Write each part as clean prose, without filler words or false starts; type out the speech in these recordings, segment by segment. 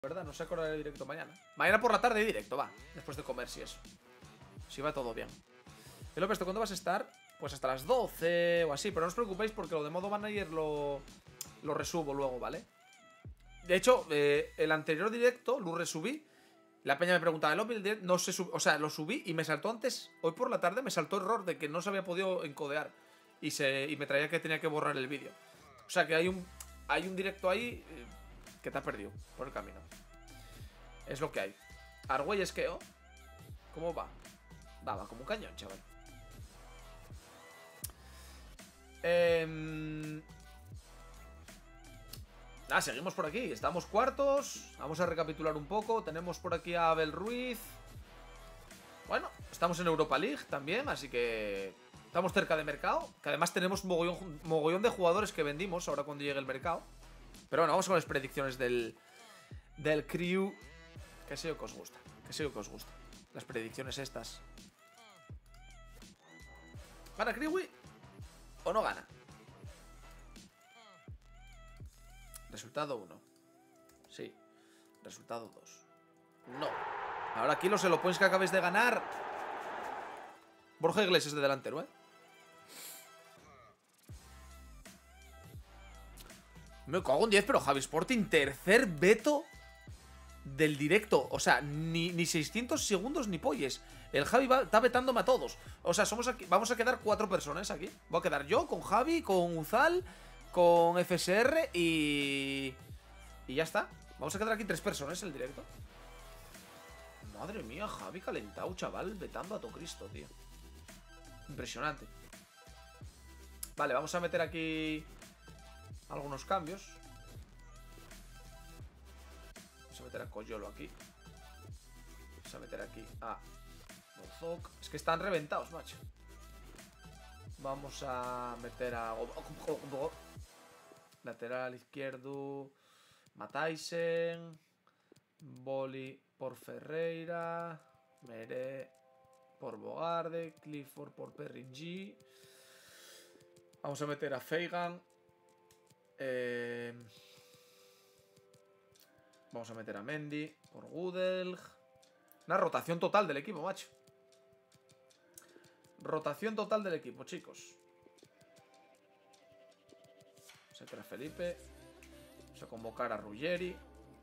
¿Verdad? No sé qué hora de directo mañana. Mañana por la tarde directo, va. Después de comer, si eso. Si va todo bien. Y López, ¿cuándo vas a estar? Pues hasta las 12 o así. Pero no os preocupéis porque lo de modo manager lo resubo luego, ¿vale? De hecho, el anterior directo lo resubí. La peña me preguntaba, López, no se o sea, lo subí y me saltó antes. Hoy por la tarde me saltó error de que no se había podido encodear. Y me traía que tenía que borrar el vídeo. O sea que hay un directo ahí que te ha perdido por el camino. Es lo que hay. Argüey esqueo. ¿Cómo va? Va como un cañón, chaval. Seguimos por aquí. Estamos cuartos. Vamos a recapitular un poco. Tenemos por aquí a Abel Ruiz. Bueno, estamos en Europa League también, así que estamos cerca de mercado. Que además tenemos mogollón de jugadores que vendimos ahora cuando llegue el mercado. Pero bueno, vamos con las predicciones del crew. Que sé yo que os gusta. Que sé yo que os gusta. Las predicciones estas. ¿Gana Kriwi o no gana? Resultado 1. Sí. Resultado 2. No. Ahora aquí los Elopoints que acabéis de ganar. Borja Iglesias de delantero, ¿eh? Me cago en 10, pero Javi Sporting, tercer veto del directo. O sea, ni 600 segundos ni polles. El Javi está vetándome a todos. O sea, vamos a quedar 4 personas aquí. Voy a quedar yo, con Javi, con Uzal, con FSR y ya está. Vamos a quedar aquí 3 personas en el directo. Madre mía, Javi calentado, chaval. Vetando a todo Cristo, tío. Impresionante. Vale, vamos a meter aquí algunos cambios. Vamos a meter a Coyolo aquí. Vamos a meter aquí a Bozok. Es que están reventados, macho. Vamos a meter a lateral izquierdo Mataisen. Boli por Ferreira. Meré por Bogarde. Clifford por Perringy. Vamos a meter a Feigan. Vamos a meter a Mendy por Gudelj. Una rotación total del equipo, macho. Rotación total del equipo, chicos. Vamos a meter a Felipe. Vamos a convocar a Ruggeri.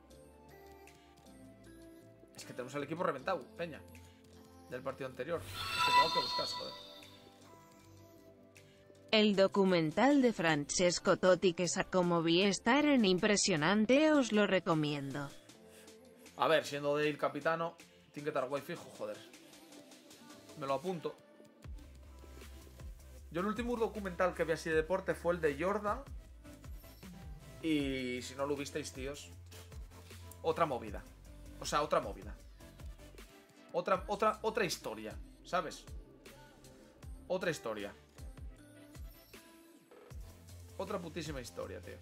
Es que tenemos el equipo reventado, peña. Del partido anterior. Es que tengo que buscar, joder. El documental de Francesco Totti que sacó Movistar en impresionante, os lo recomiendo. A ver, siendo de ir capitano, tiene que estar guay fijo, joder. Me lo apunto. Yo el último documental que vi así de deporte fue el de Jordan. Y si no lo visteis, tíos, otra movida. O sea, otra movida. Otra historia, ¿sabes? Otra historia. Otra putísima historia, tío.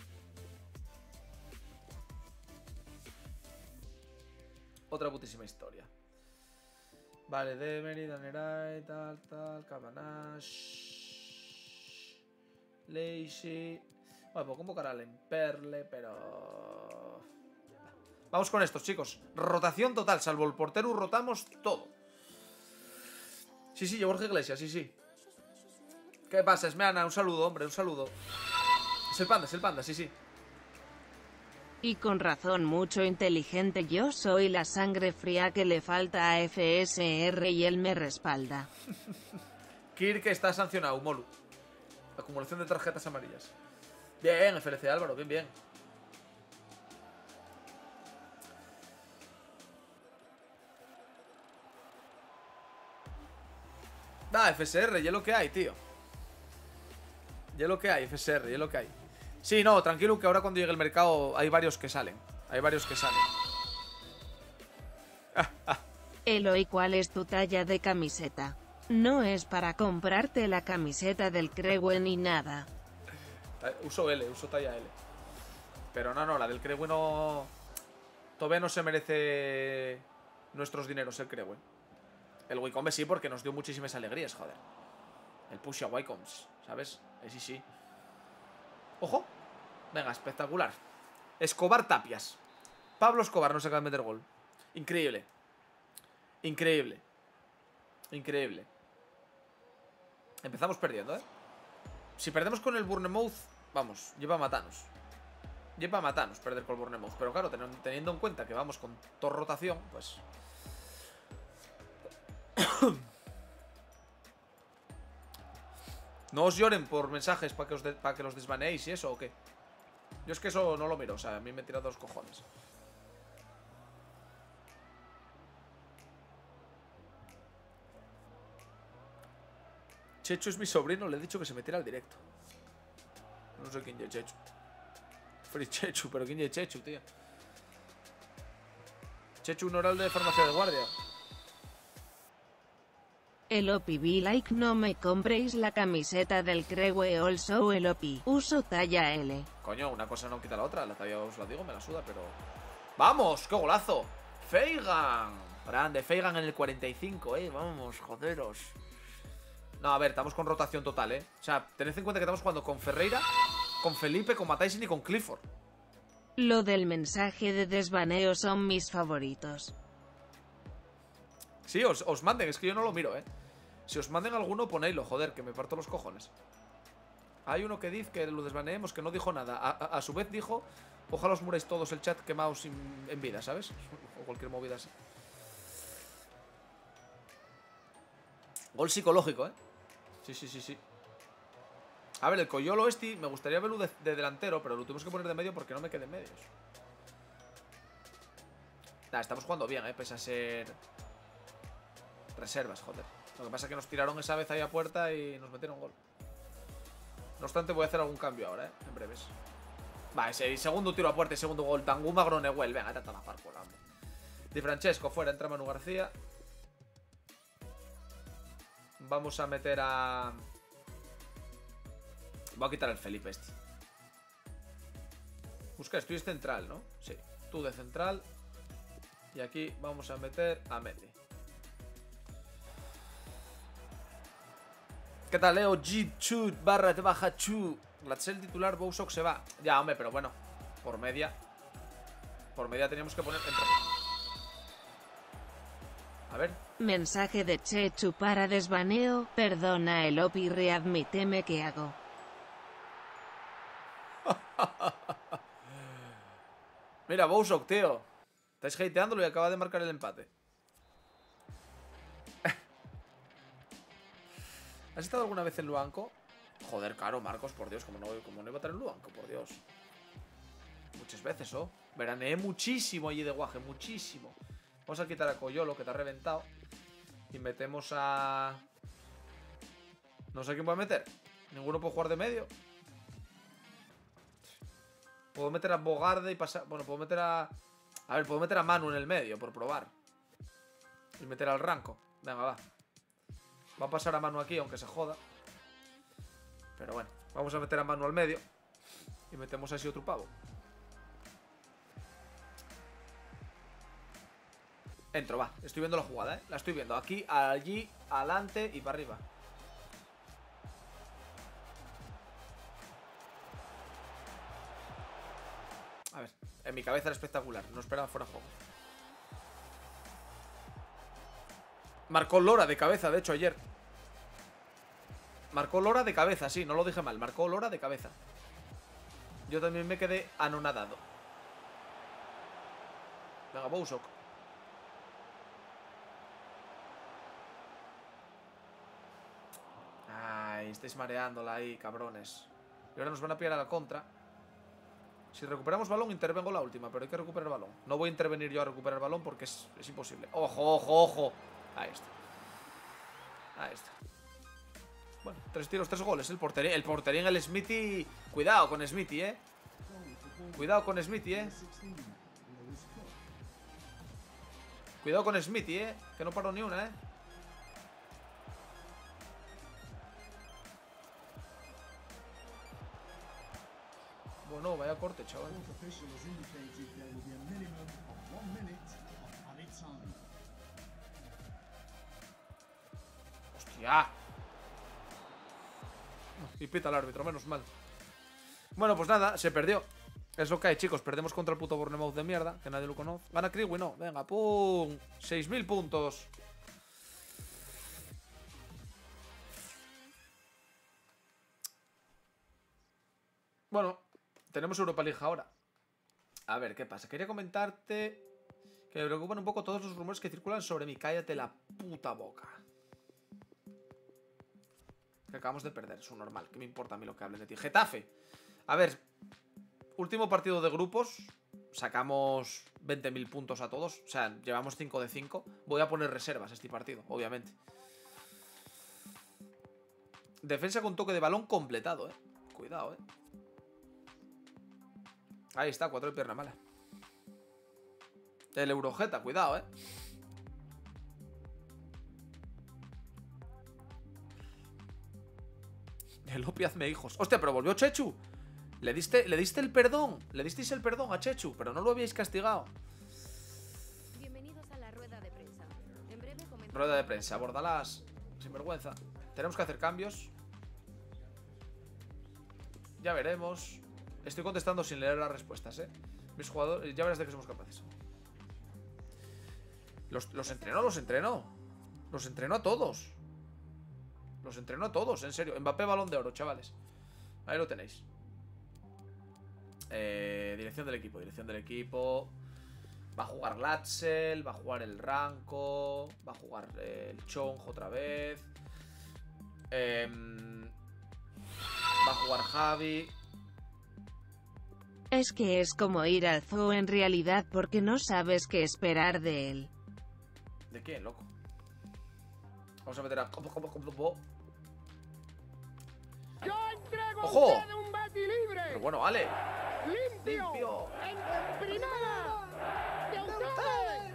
Otra putísima historia. Vale, Demery, Daneray, tal, Cabanash, Leishi. Bueno, puedo convocar a Lemperle, pero... Vamos con estos, chicos. Rotación total, salvo el portero, rotamos todo. Sí, Borja Iglesias, sí. ¿Qué pasa, Esmeana? Un saludo, hombre, un saludo. Es el panda, sí. Y con razón mucho inteligente, yo soy la sangre fría que le falta a FSR y él me respalda. Kirk está sancionado, Molu. Acumulación de tarjetas amarillas. Bien, FLC Álvaro, bien. FSR, ya lo que hay, tío. Ya lo que hay, FSR, ya lo que hay. Sí, no, tranquilo que ahora cuando llegue el mercado hay varios que salen. Eloy, ¿cuál es tu talla de camiseta? No es para comprarte la camiseta del Crewe ni nada. Uso talla L. Pero no, la del Crewe no... Todavía no se merece nuestros dineros el Crewe. El Wycombe sí, porque nos dio muchísimas alegrías, joder. El push a Wycombes, ¿sabes? Sí. Ojo. Venga, espectacular. Escobar Tapias. Pablo Escobar no se acaba de meter gol. Increíble. Increíble. Increíble. Empezamos perdiendo, ¿eh? Si perdemos con el Bournemouth, vamos, lleva a matarnos. Lleva a matarnos perder con el Bournemouth. Pero claro, teniendo en cuenta que vamos con toda rotación, pues... No os lloren por mensajes para que los desbaneéis y eso, ¿o qué? Yo es que eso no lo miro, o sea, a mí me tira dos cojones. Chechu es mi sobrino, le he dicho que se metiera al directo. No sé quién es Chechu. Free Chechu, pero quién es Chechu, tío. Chechu, un oral de farmacia de guardia. El OPI be like, no me compréis la camiseta del Crewe also el OPI. Uso talla L. Coño, una cosa no quita la otra. La talla os la digo, me la suda, pero... ¡Vamos! ¡Qué golazo! ¡Feigan! Grande, Feigan en el 45, vamos, joderos. No, a ver, estamos con rotación total, O sea, tened en cuenta que estamos jugando con Ferreira, con Felipe, con Matyson y con Clifford. Lo del mensaje de desbaneo son mis favoritos. Sí, os manden, es que yo no lo miro, Si os manden alguno, ponéislo, joder, que me parto los cojones. Hay uno que dice que lo desbaneemos, que no dijo nada. A su vez dijo, ojalá os muráis todos el chat quemaos en vida, ¿sabes? O cualquier movida así. Gol psicológico, Sí. A ver, el Coyolo este, me gustaría verlo de delantero, pero lo tuvimos que poner de medio porque no me queden medios. Nah, estamos jugando bien, pese a ser... reservas, joder. Lo que pasa es que nos tiraron esa vez ahí a puerta y nos metieron gol. No obstante, voy a hacer algún cambio ahora, en breves. Va, ese segundo tiro a puerta y segundo gol. Tanguma Gronehuel. Venga, trata la par por hambre. Di Francesco fuera, entra Manu García. Vamos a meter a... Voy a quitar el Felipe este. Busca, estoy central, ¿no? Sí, tú de central. Y aquí vamos a meter a Mendy. ¿Qué tal, Leo? G-Chut barra te baja Chu. Glatzel titular, Bousok se va. Ya, hombre, pero bueno. Por media. Por media teníamos que poner... Entra. A ver. Mensaje de Chechu para desbaneo. Perdona el OPI, readmíteme que hago. Mira, Bousok, tío. Estáis hateándolo y acaba de marcar el empate. ¿Has estado alguna vez en Luanco? Joder, caro, Marcos, por Dios, como no iba a estar en Luanco, por Dios. Muchas veces, ¿oh? Veraneé muchísimo allí de Guaje, muchísimo. Vamos a quitar a Coyolo, que te ha reventado. Y metemos a... No sé quién voy a meter. Ninguno puede jugar de medio. Puedo meter a Bogarde y pasar... Bueno, puedo meter a... A ver, puedo meter a Manu en el medio, por probar. Y meter al Ranco. Venga, va. Va a pasar a Manu aquí, aunque se joda. Pero bueno, vamos a meter a Manu al medio. Y metemos así otro pavo. Entro, va. Estoy viendo la jugada, La estoy viendo. Aquí, allí, adelante y para arriba. A ver, en mi cabeza era espectacular. No esperaba fuera de juego. Marcó Lora de cabeza, de hecho, ayer. Marcó Lora de cabeza, sí, no lo dije mal. Marcó Lora de cabeza. Yo también me quedé anonadado. Venga, Bousok. Ay, estáis mareándola ahí, cabrones. Y ahora nos van a pillar a la contra. Si recuperamos balón, intervengo la última, pero hay que recuperar el balón. No voy a intervenir yo a recuperar el balón porque es imposible. ¡Ojo, ojo, ojo! Ahí está. Ahí está. Bueno, 3 tiros, 3 goles. El porterín, el Smithy. Cuidado con Smithy, Cuidado con Smithy, Cuidado con Smithy, que no paró ni una, Bueno, vaya corte, chaval. ¡Hostia! Y pita el árbitro, menos mal. Bueno, pues nada, se perdió. Es lo que hay, chicos. Perdemos contra el puto Bournemouth de mierda, que nadie lo conoce. Gana Kriwi, no. Venga, pum. 6.000 puntos. Bueno, tenemos Europa League ahora. A ver, ¿qué pasa? Quería comentarte que me preocupan un poco todos los rumores que circulan sobre mí. Cállate la puta boca. Que acabamos de perder, es un normal. ¿Qué me importa a mí lo que hablen de ti? Getafe. A ver, último partido de grupos. Sacamos 20.000 puntos a todos. O sea, llevamos 5 de 5. Voy a poner reservas este partido, obviamente. Defensa con toque de balón completado, Cuidado, Ahí está, 4 de pierna mala. El Eurojeta, cuidado, El Opi, hazme hijos. Hostia, pero volvió Chechu. Le diste el perdón. Le disteis el perdón a Chechu, pero no lo habíais castigado. Bienvenidos a la rueda de prensa. En breve comentamos. Rueda de prensa, Bordalás. Sin vergüenza. Tenemos que hacer cambios. Ya veremos. Estoy contestando sin leer las respuestas, Mis jugadores, ya verás de que somos capaces. Los entrenó. Los entrenó a todos. Los entrenó a todos, en serio. Mbappé, balón de oro, chavales. Ahí lo tenéis. Dirección del equipo. Va a jugar Latzel, va a jugar el Ranco, va a jugar el Chonjo otra vez. Va a jugar Javi. Es que es como ir al zoo en realidad porque no sabes qué esperar de él. ¿De quién, loco? Vamos a meter a... ¡Ojo! Pero bueno, vale. Limpio. En primera. De usted.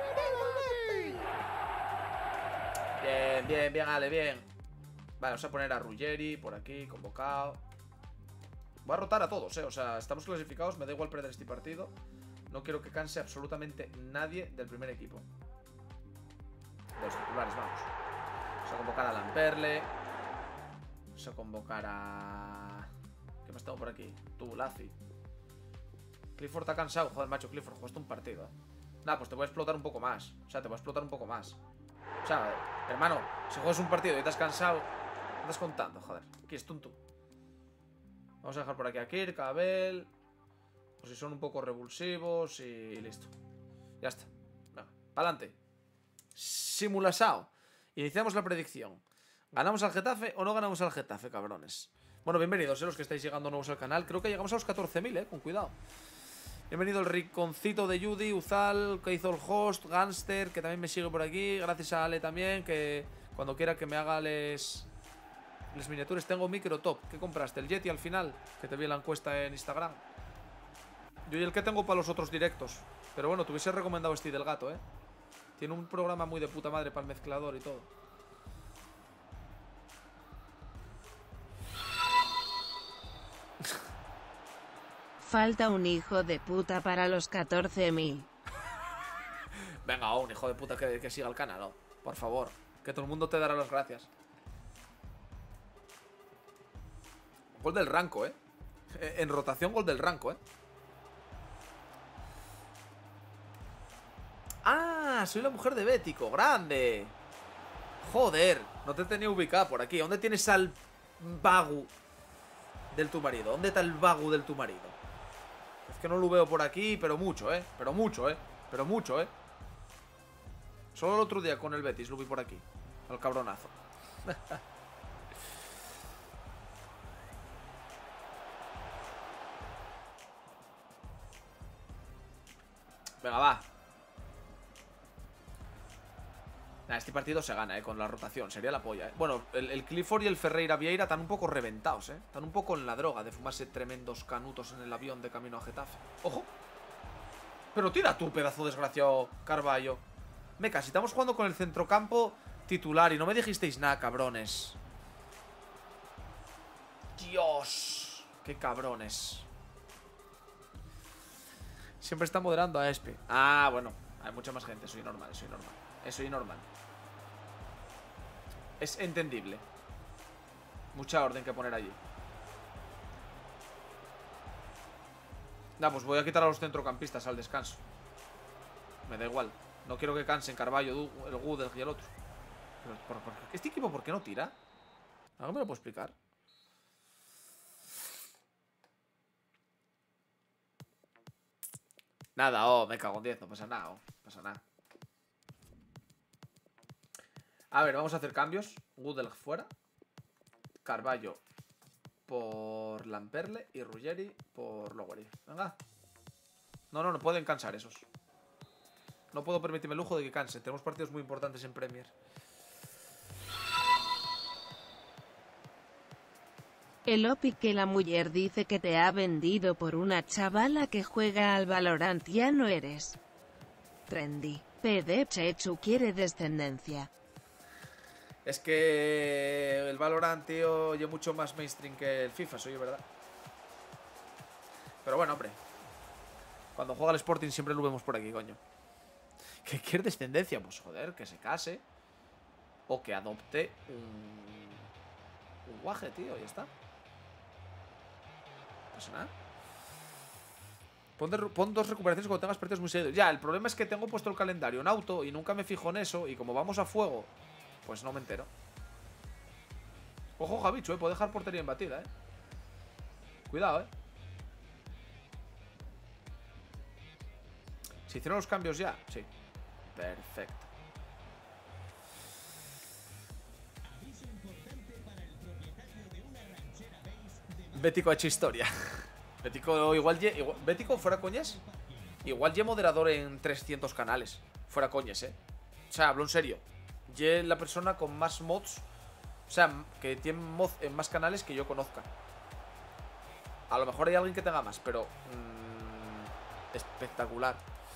Bien, Ale, bien. Vale, vamos a poner a Ruggeri por aquí, convocado. Voy a rotar a todos, O sea, estamos clasificados, me da igual perder este partido. No quiero que canse absolutamente nadie del primer equipo. De los titulares, vamos. Vamos a convocar a Lamperle. Vamos a convocar a... ¿Qué más tengo por aquí? Tú, Lazi. Clifford está cansado. Joder, macho, Clifford, jugaste un partido, Nada, pues te voy a explotar un poco más. O sea, O sea, hermano, si juegas un partido y te has cansado, ¿qué estás contando? Joder, aquí es tonto. Vamos a dejar por aquí a Kirk, a Abel. Pues si son un poco revulsivos y listo. Ya está. Venga, pa'lante. Simulasao. Iniciamos la predicción. ¿Ganamos al Getafe o no ganamos al Getafe, cabrones? Bueno, bienvenidos, los que estáis llegando nuevos al canal. Creo que llegamos a los 14.000, con cuidado. Bienvenido el Riconcito de Judy, Uzal, que hizo el host, Gangster, que también me sigue por aquí. Gracias a Ale también, que cuando quiera que me haga les miniaturas. Tengo micro top. ¿Qué compraste? ¿El Yeti al final? Que te vi en la encuesta en Instagram. Yo y el que tengo para los otros directos. Pero bueno, te hubiese recomendado este del gato, Tiene un programa muy de puta madre para el mezclador y todo. Falta un hijo de puta para los 14.000. Venga, un hijo de puta que siga el canal, ¿no? Por favor. Que todo el mundo te dará las gracias. Gol del Ranco, En rotación, gol del Ranco, ¡Ah! Soy la mujer de Bético. ¡Grande! Joder, no te tenía ubicada por aquí. ¿Dónde tienes al vagu del tu marido? ¿Dónde está el vagu del tu marido? Es que no lo veo por aquí, pero mucho, Pero mucho, Pero mucho, Solo el otro día con el Betis lo vi por aquí. Al cabronazo. Venga, va. Nah, este partido se gana, con la rotación. Sería la polla, Bueno, el Clifford y el Ferreira Vieira están un poco reventados, Están un poco en la droga de fumarse tremendos canutos en el avión de camino a Getafe. ¡Ojo! Pero tira tú, pedazo desgraciado, Carballo. Meca, si estamos jugando con el centrocampo titular y no me dijisteis nada, cabrones. Dios. Qué cabrones. Siempre está moderando a Espe. Ah, bueno. Hay mucha más gente, soy normal. Soy normal. Es entendible. Mucha orden que poner allí. Ya, pues voy a quitar a los centrocampistas al descanso. Me da igual. No quiero que cansen Carvalho, el Gudel y el otro. Pero, ¿este equipo por qué no tira? ¿Algo me lo puedo explicar? Nada, me cago en 10, no pasa nada, no pasa nada. A ver, vamos a hacer cambios. Gudel fuera. Carvalho por Lamperle y Ruggeri por Lowery. Venga. No pueden cansar esos. No puedo permitirme el lujo de que canse. Tenemos partidos muy importantes en Premier. El Opi que la mujer dice que te ha vendido por una chavala que juega al Valorant, ya no eres trendy. PD Chechu quiere descendencia. Es que el Valorant, tío, es mucho más mainstream que el FIFA, soy verdad. Pero bueno, hombre. Cuando juega el Sporting siempre lo vemos por aquí, coño. ¿Qué quiere descendencia? Pues joder, que se case. O que adopte un guaje, tío, ya está. No pasa nada. Pon 2 recuperaciones cuando tengas partidos muy seguidos. Ya, el problema es que tengo puesto el calendario en auto y nunca me fijo en eso. Y como vamos a fuego, pues no me entero. Ojo, Javichu, puede dejar portería embatida, Cuidado, ¿Se hicieron los cambios ya? Sí. Perfecto. Bético ha hecho historia. Bético Bético, fuera coñas. Igual ya moderador en 300 canales. Fuera coñas, O sea, hablo en serio. Ya la persona con más mods. O sea, que tiene mods en más canales que yo conozca. A lo mejor hay alguien que tenga más, pero espectacular.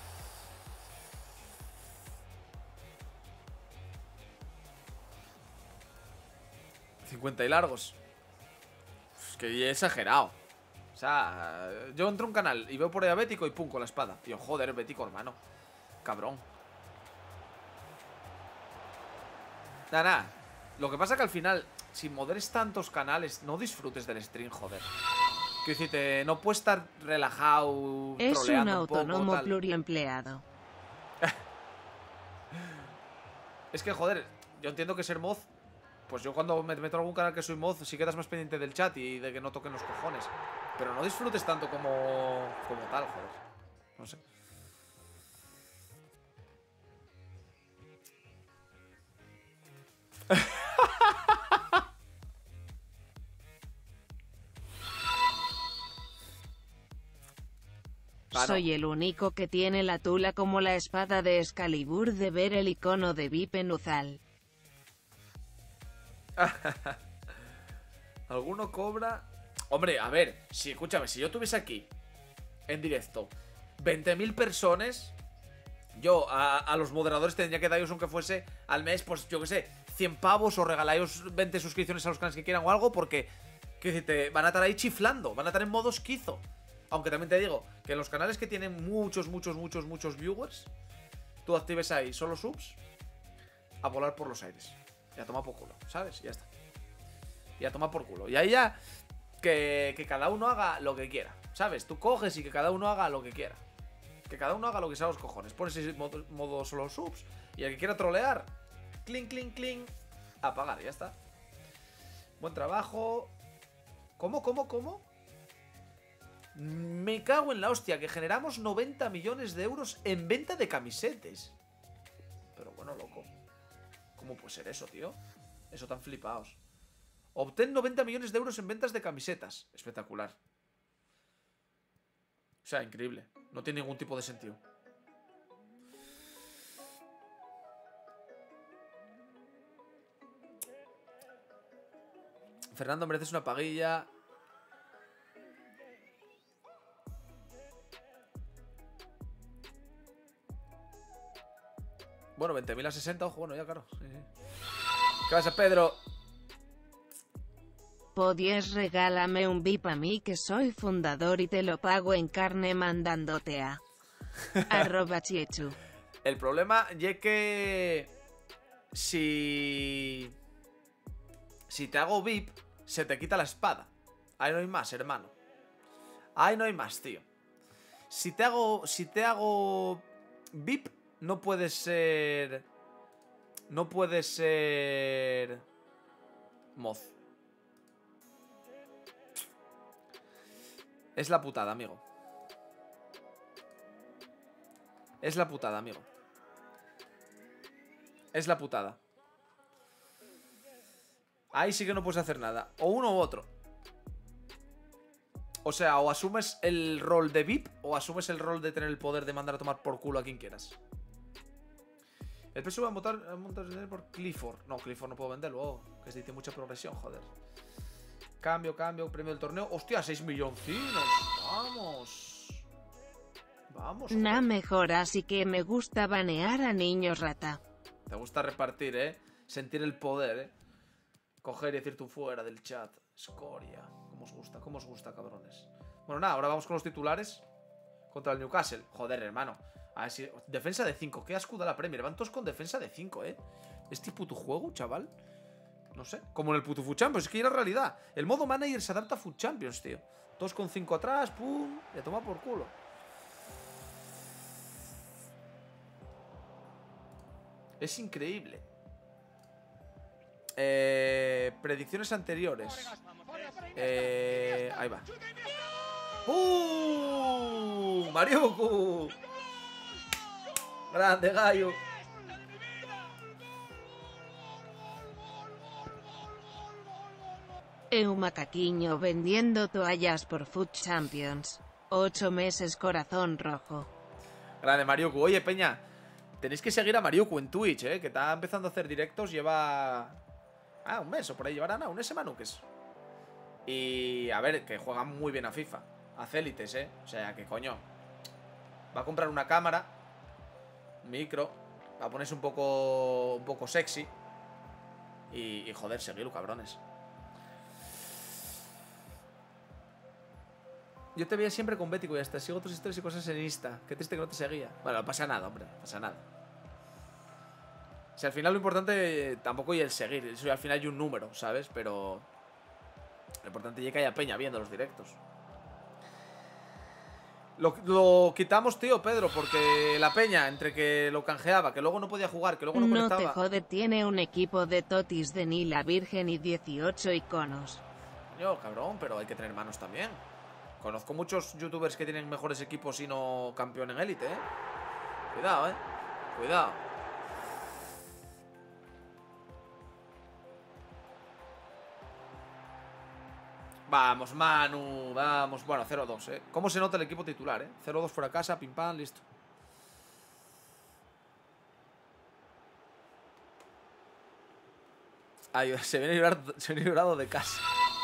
$50 y largos. Es que he exagerado. O sea, yo entro a un canal y veo por ahí a Bético y pum, con la espada. Tío, joder, Bético, hermano. Cabrón. Nada. Lo que pasa que al final, si moderes tantos canales, no disfrutes del stream, joder. Quiero decirte, no puedes estar relajado, es un un autónomo poco, pluriempleado. Es que, joder, yo entiendo que ser mod, pues yo cuando me meto en algún canal que soy mod, sí quedas más pendiente del chat y de que no toquen los cojones. Pero no disfrutes tanto como tal, joder. No sé. Soy el único que tiene la tula como la espada de Excalibur de ver el icono de Vipe Nuzal. ¿Alguno cobra? Hombre, a ver, si escúchame, si yo tuviese aquí, en directo, 20.000 personas, yo a los moderadores tendría que daros, aunque fuese al mes, pues yo que sé, 100 pavos o regaláis 20 suscripciones a los canales que quieran o algo, porque que van a estar ahí chiflando, van a estar en modo esquizo. Aunque también te digo que en los canales que tienen muchos viewers, tú actives ahí solo subs a volar por los aires. Y a tomar por culo, ¿sabes? Y ya está. Y a tomar por culo. Y ahí ya que cada uno haga lo que quiera, ¿sabes? Tú coges y que cada uno haga lo que quiera. Que cada uno haga lo que sea los cojones. Pones ese modo solo subs. Y el que quiera trolear, clink, clink, clink, apagar, ya está. Buen trabajo. ¿Cómo? Me cago en la hostia, que generamos 90 millones de euros en venta de camisetes. Pero bueno, loco. ¿Cómo puede ser eso, tío? Eso tan flipaos. Obtén 90 millones de euros en ventas de camisetas. Espectacular. O sea, increíble. No tiene ningún tipo de sentido. Fernando, mereces una paguilla. Bueno, 20.000 a 60, ojo, bueno, ya claro. Sí. ¿Qué pasa, Pedro? ¿Podías regálame un VIP a mí que soy fundador y te lo pago en carne mandándote a @chiechu? El problema es que si te hago VIP, se te quita la espada. Ahí no hay más, hermano. Ahí no hay más, tío. Si te hago VIP, no puede ser... No puede ser... Moz. Es la putada, amigo. Es la putada, amigo. Es la putada. Ahí sí que no puedes hacer nada. O uno u otro. O sea, o asumes el rol de VIP o asumes el rol de tener el poder de mandar a tomar por culo a quien quieras. El PSV va a montar por Clifford. No, Clifford no puedo venderlo. Oh, que se dice mucha progresión, joder. Cambio, premio del torneo. Hostia, 6 milloncinos. Vamos. Vamos. Joder. Nah, mejor, así que me gusta banear a niños rata. Te gusta repartir, ¿eh? Sentir el poder, ¿eh? Coger y decir tú fuera del chat. Escoria. ¿Cómo os gusta, cabrones? Bueno, nada, ahora vamos con los titulares. Contra el Newcastle. Joder, hermano. A ver si... Defensa de 5. Qué asco da la Premier. Van todos con defensa de 5, ¿eh? Este puto juego, chaval. No sé. Como en el puto Food Champions. Es que ya era realidad. El modo manager se adapta a Food Champions, tío. Todos con 5 atrás. Pum. Le toma por culo. Es increíble. Predicciones anteriores. Ahí va. Mariuku. Grande, gallo. Macaquiño vendiendo toallas por Food Champions. 8 meses corazón rojo. Grande, Mariuku. Oye, Peña, tenéis que seguir a Mariuku en Twitch, que está empezando a hacer directos. Lleva... un mes o por ahí llevará, un semanuques. Y a ver, que juega muy bien a FIFA. Hace élites, o sea, que coño. Va a comprar una cámara, micro, va a ponerse un poco sexy. Y joder, seguirlo, cabrones. Yo te veía siempre con Bético y hasta sigo tus historias y cosas en Insta. Qué triste que no te seguía. Bueno, no pasa nada, hombre, no pasa nada. O sea, al final lo importante tampoco es el seguir. Eso al final hay un número, ¿sabes? Pero lo importante es que haya peña viendo los directos. Lo quitamos, tío, Pedro, porque la peña, entre que lo canjeaba, que luego no podía jugar, que luego no conectaba... No te jode, tiene un equipo de totis de Nila Virgen y 18 iconos. Yo, cabrón, pero hay que tener manos también. Conozco muchos youtubers que tienen mejores equipos y no campeón en élite, Cuidado, Cuidado. Vamos, Manu, vamos. Bueno, 0-2, ¿Cómo se nota el equipo titular, 0-2 fuera casa, pim pam, listo. Ay, se viene librado de casa.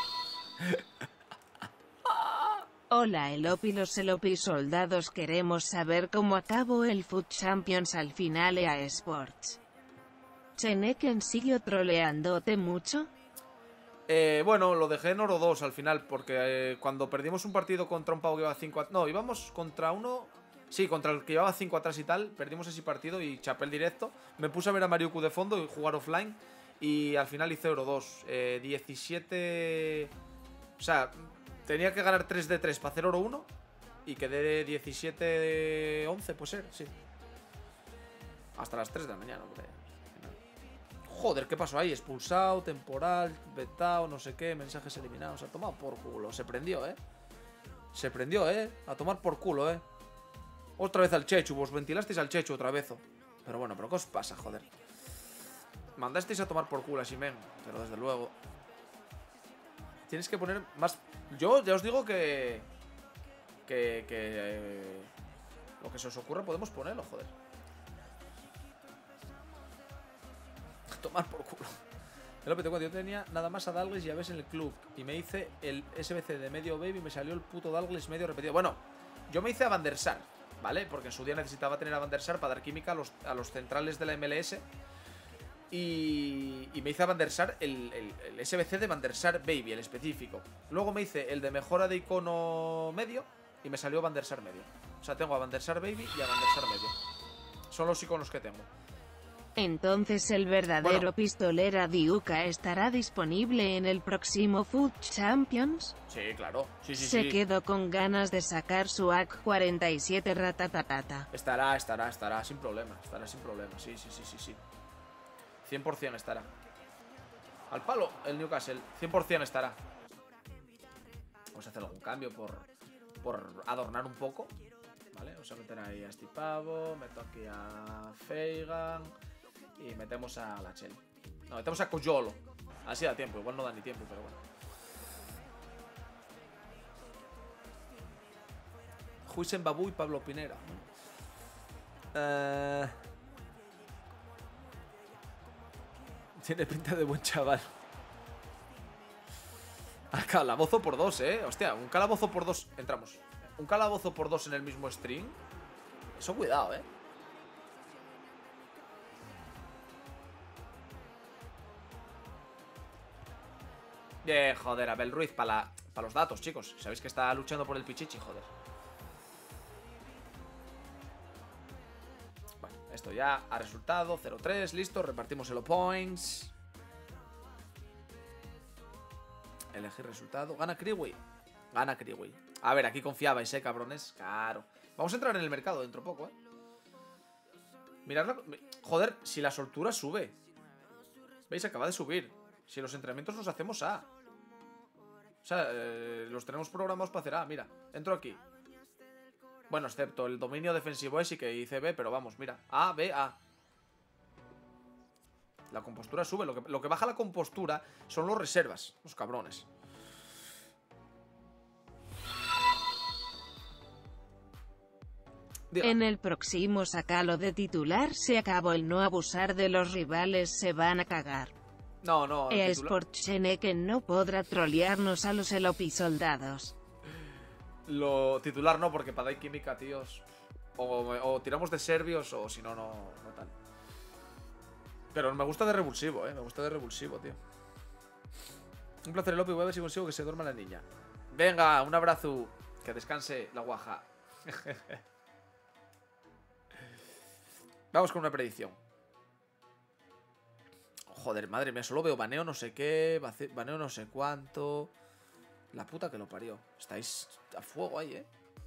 Hola, Elopi, los Elopi soldados, queremos saber cómo acabó el Food Champions al final EA Sports. ¿Cheneken siguió troleándote mucho? Bueno, lo dejé en oro 2 al final, porque cuando perdimos un partido contra un pavo que iba 5 atrás... No, íbamos contra uno... Sí, contra el que llevaba 5 atrás y tal. Perdimos ese partido y chapé el directo. Me puse a ver a Mariuku de fondo y jugar offline. Y al final hice oro 2. 17... O sea, tenía que ganar 3 de 3 para hacer oro 1. Y quedé 17 de 11, puede ser, sí. Hasta las 3 de la mañana, hombre. Joder, ¿qué pasó ahí? Expulsado, temporal, vetado, no sé qué, mensajes eliminados. Ha tomado por culo. Se prendió, Se prendió, a tomar por culo, Otra vez al Chechu. Vos ventilasteis al Chechu otra vez. Pero bueno, ¿pero qué os pasa, joder? Mandasteis a tomar por culo a Ximen. Pero desde luego tienes que poner más... Yo ya os digo que lo que se os ocurra podemos ponerlo, joder. Tomar por culo. Es lo que te cuento, yo tenía nada más a Dalglish y a veces en el club. Y me hice el SBC de medio baby y me salió el puto Dalglish medio repetido. Bueno, yo me hice a Van der Sar, ¿vale? Porque en su día necesitaba tener a Van der Sar para dar química a los centrales de la MLS. Y me hice a Van der Sar el SBC de Van der Sar Baby, el específico. Luego me hice el de mejora de icono medio y me salió Van der Sar medio. O sea, tengo a Van der Sar Baby y a Van der Sar medio. Son los iconos que tengo. Entonces el verdadero pistolera Diuca estará disponible en el próximo Foot Champions. Sí, claro. Sí, Se quedó con ganas de sacar su AK-47 ratatatata. Estará sin problema. Estará sin problema. Sí. 100% estará. Al palo, el Newcastle. 100% estará. Vamos a hacer algún cambio por adornar un poco. Vale, vamos a meter ahí a este pavo. Meto aquí a Feigan. Y metemos a la Chel. No, metemos a Coyolo. Así da tiempo, igual no da ni tiempo, pero bueno. Huisen Babu y Pablo Pinera. Tiene pinta de buen chaval. Al calabozo por 2, hostia, un calabozo por 2. Entramos. Un calabozo por 2 en el mismo stream. Eso cuidado, Bien, joder, Abel Ruiz para los datos, chicos. Sabéis que está luchando por el pichichi, joder. Bueno, esto ya ha resultado 0-3, listo, repartimos el points. Elegir resultado. Gana Kriwi. Gana Kriwi. A ver, aquí confiabais, cabrones. Claro. Vamos a entrar en el mercado dentro poco, Mirad, joder, si la soltura sube. ¿Veis? Acaba de subir. Si los entrenamientos los hacemos A. O sea, los tenemos programados para hacer A. Mira, entro aquí. Bueno, excepto el dominio defensivo es y que hice B, pero vamos, mira. A, B, A. La compostura sube. Lo que baja la compostura son los reservas. Los cabrones. Diga. En el próximo sacalo de titular se acabó el no abusar de los rivales, se van a cagar. No. eSports Cheneken no podrá trolearnos a los elopisoldados. Lo titular no, porque para dar química, tíos. O tiramos de serbios o si no, no tal. Pero me gusta de revulsivo, me gusta de revulsivo, tío. Un placer, Lopi. Voy a ver si consigo que se duerma la niña. Venga, un abrazo. Que descanse la guaja. Vamos con una predicción. Joder, madre mía, solo veo baneo no sé qué, baneo no sé cuánto. La puta que lo parió. Estáis a fuego ahí,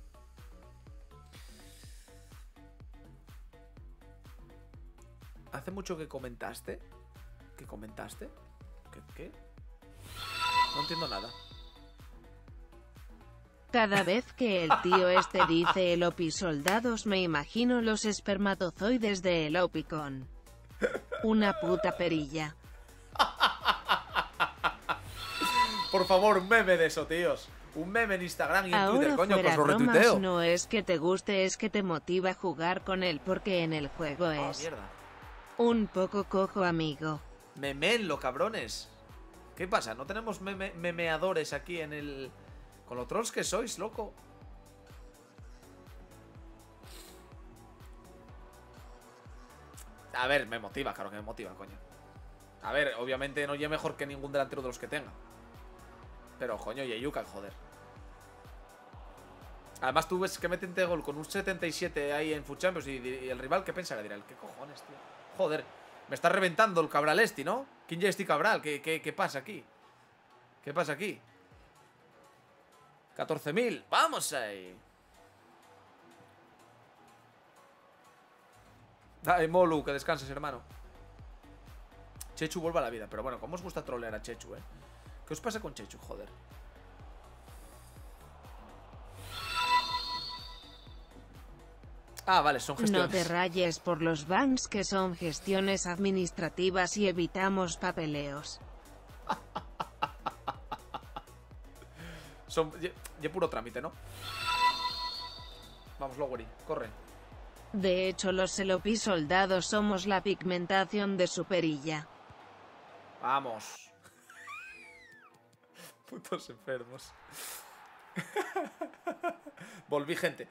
¿Hace mucho que comentaste? ¿Qué comentaste? ¿Qué? No entiendo nada. Cada vez que el tío este dice elopisoldados me imagino los espermatozoides de Elopicon. Una puta perilla. Por favor, un meme de eso, tíos. Un meme en Instagram y en Ahora Twitter, coño, pues lo bromas, retuiteo. no es que te guste, es que te motiva a jugar con él porque en el juego es Mierda. un poco cojo, amigo. Memenlo, cabrones. ¿Qué pasa? ¿No tenemos memeadores aquí en el... Con los trolls que sois, loco? A ver, me motiva, claro que me motiva, coño. A ver, obviamente no lleve mejor que ningún delantero de los que tenga. Pero, coño, Yeyuka, joder. Además tú ves que meten gol con un 77 ahí en Foot Champions y el rival, ¿qué pensará? Dirá, ¿qué cojones, tío? Joder, me está reventando el Cabral este, ¿no? ¿Quién ya este Cabral? ¿Qué pasa aquí? ¿Qué pasa aquí? 14.000, vamos ahí. Ay, Molu, que descanses, hermano. Chechu vuelve a la vida. Pero bueno, ¿cómo os gusta trolear a Chechu, ¿Qué os pasa con Chechu, joder? Ah, vale, son gestiones. No te rayes por los bans, que son gestiones administrativas y evitamos papeleos. Son ya puro trámite, ¿no? Vamos, Lowery, corre. De hecho, los elopisoldados somos la pigmentación de su perilla. Vamos. Putos enfermos. Volví, gente.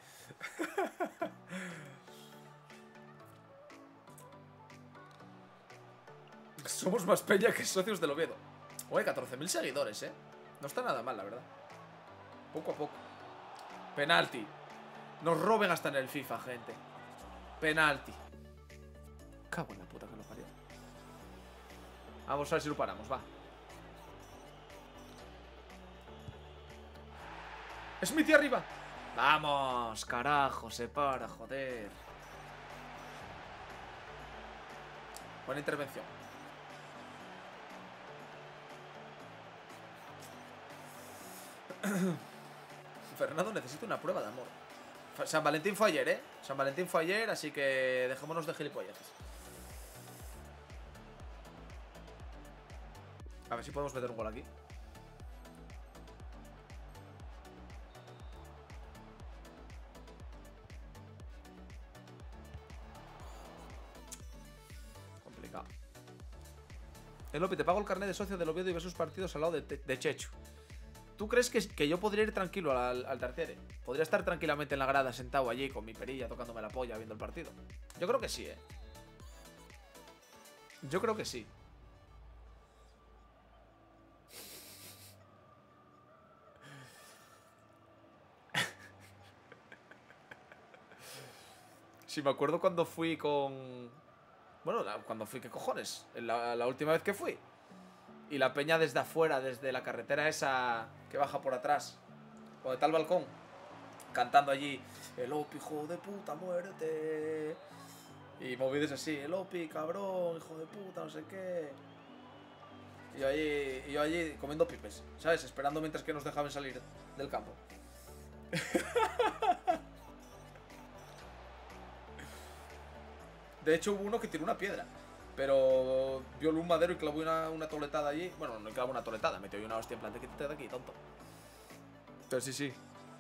Somos más peña que socios del Oviedo. Oye, 14.000 seguidores, No está nada mal, la verdad. Poco a poco. Penalti. Nos roben hasta en el FIFA, gente. Penalti. Cago en la puta que lo parió. Vamos a ver si lo paramos, va. Smithy arriba. Vamos, carajo, se para, joder. Buena intervención. Fernando, necesito una prueba de amor. San Valentín fue ayer, San Valentín fue ayer, así que dejémonos de gilipolleces. A ver si podemos meter un gol aquí. Complicado. Elopi, te pago el carnet de socio del Oviedo y ves sus partidos al lado de Chechu. ¿Tú crees que yo podría ir tranquilo al Tartiere? Podría estar tranquilamente en la grada, sentado allí con mi perilla, tocándome la polla, viendo el partido. Yo creo que sí, Yo creo que sí. Sí, me acuerdo cuando fui con... Bueno, cuando fui, ¿qué cojones? La última vez que fui. Y la peña desde afuera, desde la carretera esa que baja por atrás, o de tal balcón, cantando allí: el Opi, hijo de puta, muérete. Y movidos así: el Opi, cabrón, hijo de puta, no sé qué. Y yo allí comiendo pipes, ¿sabes? Esperando mientras que nos dejaban salir del campo. De hecho, hubo uno que tiró una piedra, pero vio un madero y clavó una toletada allí. Bueno, no clavó una toletada, metió ahí una hostia en plan de quítate de aquí, tonto. Pero sí, sí.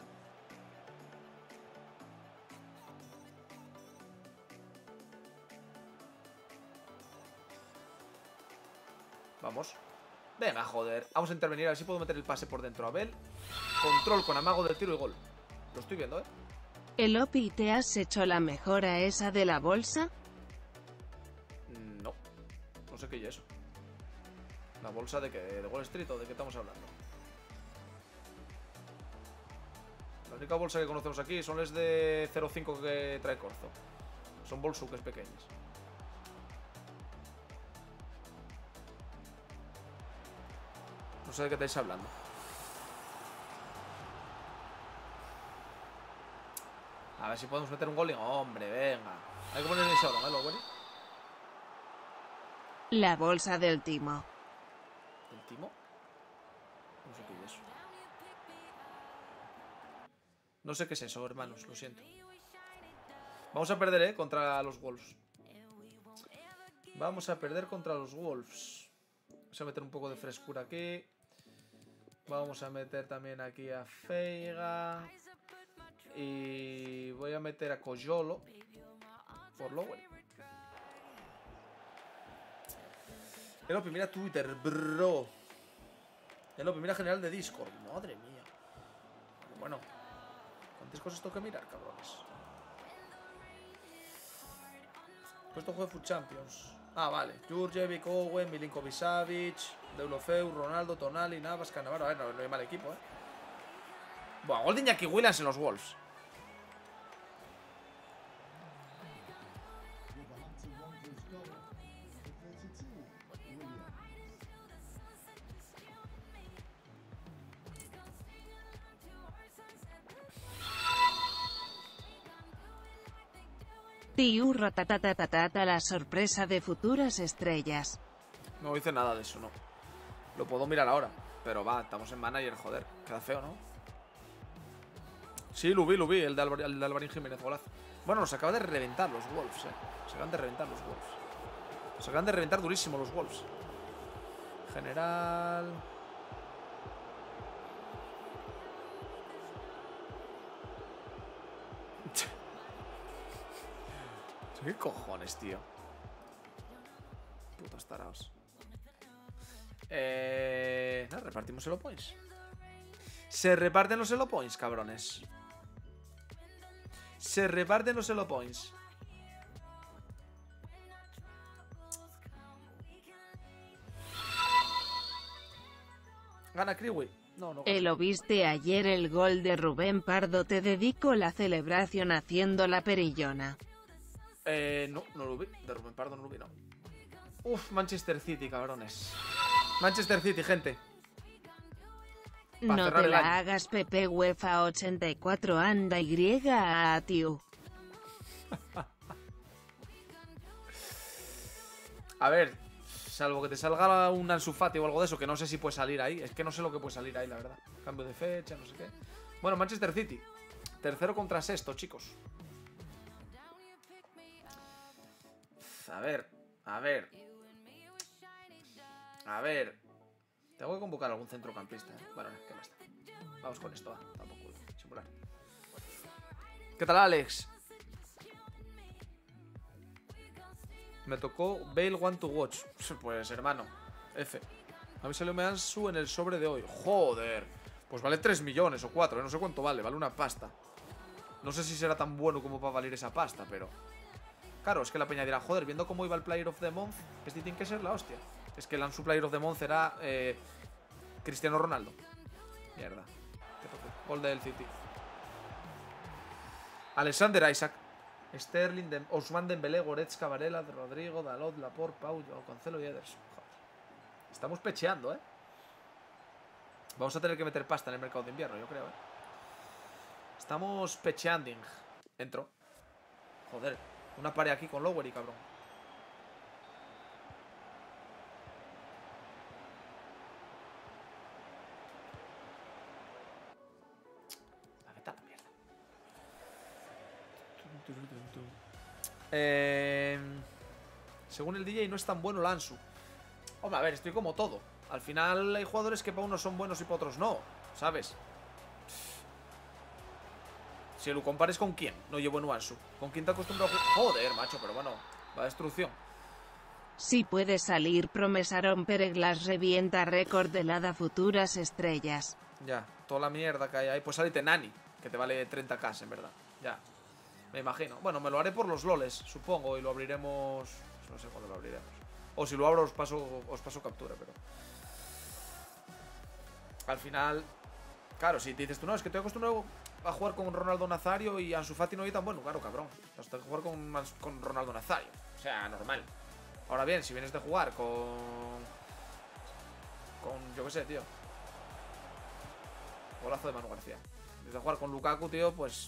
Vamos. Venga, joder. Vamos a intervenir, a ver si puedo meter el pase por dentro. Abel. Control con amago del tiro y gol. Lo estoy viendo, Elopi, ¿te has hecho la mejora esa de la bolsa? No. No sé qué es eso. ¿La bolsa de qué? ¿De Wall Street o de qué estamos hablando? La única bolsa que conocemos aquí son las de 0,5 que trae Corzo. Son bolsuques pequeñas. No sé de qué estáis hablando. A ver si podemos meter un gol y... ¡Hombre, venga! Hay que poner ese ahora, ¿no, güey? La bolsa del timo. ¿El timo? No sé qué es eso. No sé qué es eso, hermanos, lo siento. Vamos a perder, contra los Wolves. Vamos a perder contra los Wolves. Vamos a meter un poco de frescura aquí. Vamos a meter también aquí a Feiga. Y voy a meter a Coyolo por Lower. Elopi, mira Twitter, bro. Elopi, mira general de Discord. Madre mía. Bueno, ¿cuántas cosas tengo que mirar, cabrones? Puesto juego de Food Champions. Ah, vale. Jurjevic, Owen, Milinkovic-Savic, Deulofeu, Ronaldo, Tonali, Navas, Cannavaro. A ver, no hay mal equipo, Buah, gol de Iñaki Williams en los Wolves. Tiu ratatatatata, la sorpresa de futuras estrellas. No hice nada de eso, no. Lo puedo mirar ahora. Pero va, estamos en manager, joder. Queda feo, ¿no? Sí, lo vi, el de Alvarín Jiménez, golazo. Bueno, nos acaba de reventar los Wolves, Se acaban de reventar los Wolves. Nos acaban de reventar durísimo los Wolves. General... ¿Qué cojones, tío? Putos taraos. No, repartimos Elo Points. Se reparten los Elo Points, cabrones. Se reparten los Elo Points. Gana Kriwi. No. ¿Lo viste ayer el gol de Rubén Pardo? Te dedico la celebración haciendo la perillona. No lo vi. De Rubén Pardo no lo vi, no. Uf, Manchester City, cabrones. Manchester City, gente. No te la hagas, Pepe UEFA 84 anda y a tío. A ver, salvo que te salga un Ansu Fati o algo de eso, que no sé si puede salir ahí. Es que no sé lo que puede salir ahí, la verdad. Cambio de fecha, no sé qué. Bueno, Manchester City. Tercero contra sexto, chicos. A ver. Tengo que convocar a algún centrocampista, ¿eh? Bueno, ¿qué más está? Vamos con esto, va. Tampoco simular. ¿Qué tal, Alex? Me tocó Bale One to Watch. Pues, hermano, F. A mí salió Ansu en el sobre de hoy. Joder. Pues vale 3 millones o 4, no sé cuánto vale. Vale una pasta. No sé si será tan bueno como para valer esa pasta, pero... Claro, es que la peña dirá, joder, viendo cómo iba el Player of the Month, este tiene que ser la hostia. Es que el Ansu Player of the Month era Cristiano Ronaldo. Mierda. Gol del City. Alexander Isaac. Sterling, Ousmane Dembélé, Goretzka, Varela, Rodrigo, Dalot, Laporte, Pau, Joao Cancelo y Ederson. Joder. Estamos pecheando, ¿eh? Vamos a tener que meter pasta en el mercado de invierno, yo creo, ¿eh? Estamos pecheando. Entro. Joder. Una pared aquí con Lowery, cabrón. Vete a la mierda. Según el DJ no es tan bueno el Ansu. Hombre, a ver, estoy como todo. Al final hay jugadores que para unos son buenos y para otros no, ¿sabes? Si lo compares con quién, no llevo en Ansu. ¿Con quién te acostumbras a jugar? Joder, macho, pero bueno, va destrucción. Si puede salir Promesaron Pereglas revienta récord de Lada futuras estrellas. Ya, toda la mierda que hay ahí. Pues salite Nani, que te vale 30k en verdad. Ya, me imagino. Bueno, me lo haré por los loles, supongo. Y lo abriremos... No sé cuándo lo abriremos. O si lo abro os paso captura, pero... Al final... Claro, si te dices tú, no, es que estoy acostumbrado a jugar con Ronaldo Nazario y Ansu Fati no hay tan bueno. Claro, cabrón. Hasta que jugar con Ronaldo Nazario. O sea, normal. Ahora bien, si vienes de jugar con yo qué sé, tío. Golazo de Manu García. Vienes de jugar con Lukaku, tío, pues...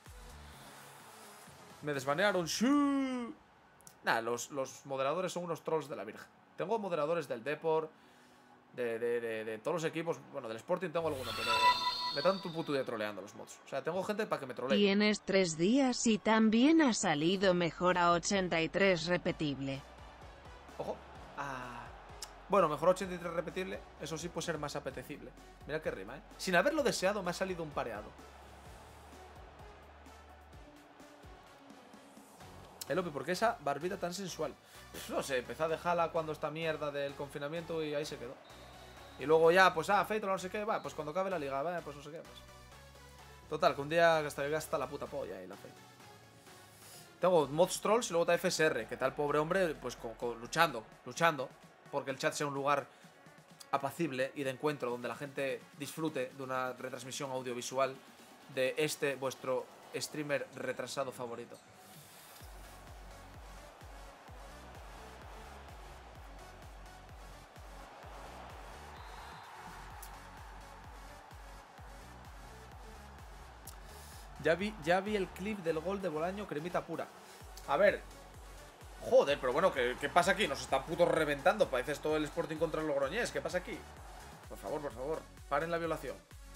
Me desbanearon. ¡Sí! Nada, los moderadores son unos trolls de la Virgen. Tengo moderadores del Depor, de todos los equipos. Bueno, del Sporting tengo alguno, pero me dan tu puto día troleando los mods. O sea, tengo gente para que me trolee. Tienes 3 días y también ha salido mejor a 83 repetible. Ojo. Bueno, mejor 83 repetible. Eso sí puede ser más apetecible. Mira qué rima, ¿eh? Sin haberlo deseado me ha salido un pareado. Lopi, ¿por qué esa barbita tan sensual? Pues no sé, empezó a dejarla cuando esta mierda del confinamiento y ahí se quedó. Y luego ya, pues feito, no sé qué, va, pues cuando acabe la liga, va, pues no sé qué, pues. Total, que un día gasta la puta polla y la feito. Tengo mods trolls y luego está FSR, que tal pobre hombre, pues luchando, porque el chat sea un lugar apacible y de encuentro donde la gente disfrute de una retransmisión audiovisual de este vuestro streamer retrasado favorito. Ya vi el clip del gol de Bolaño, cremita pura. A ver. Joder, pero bueno, ¿qué pasa aquí? Nos está puto reventando. Parece esto el Sporting contra el Logroñés. ¿Qué pasa aquí? Por favor, paren la violación.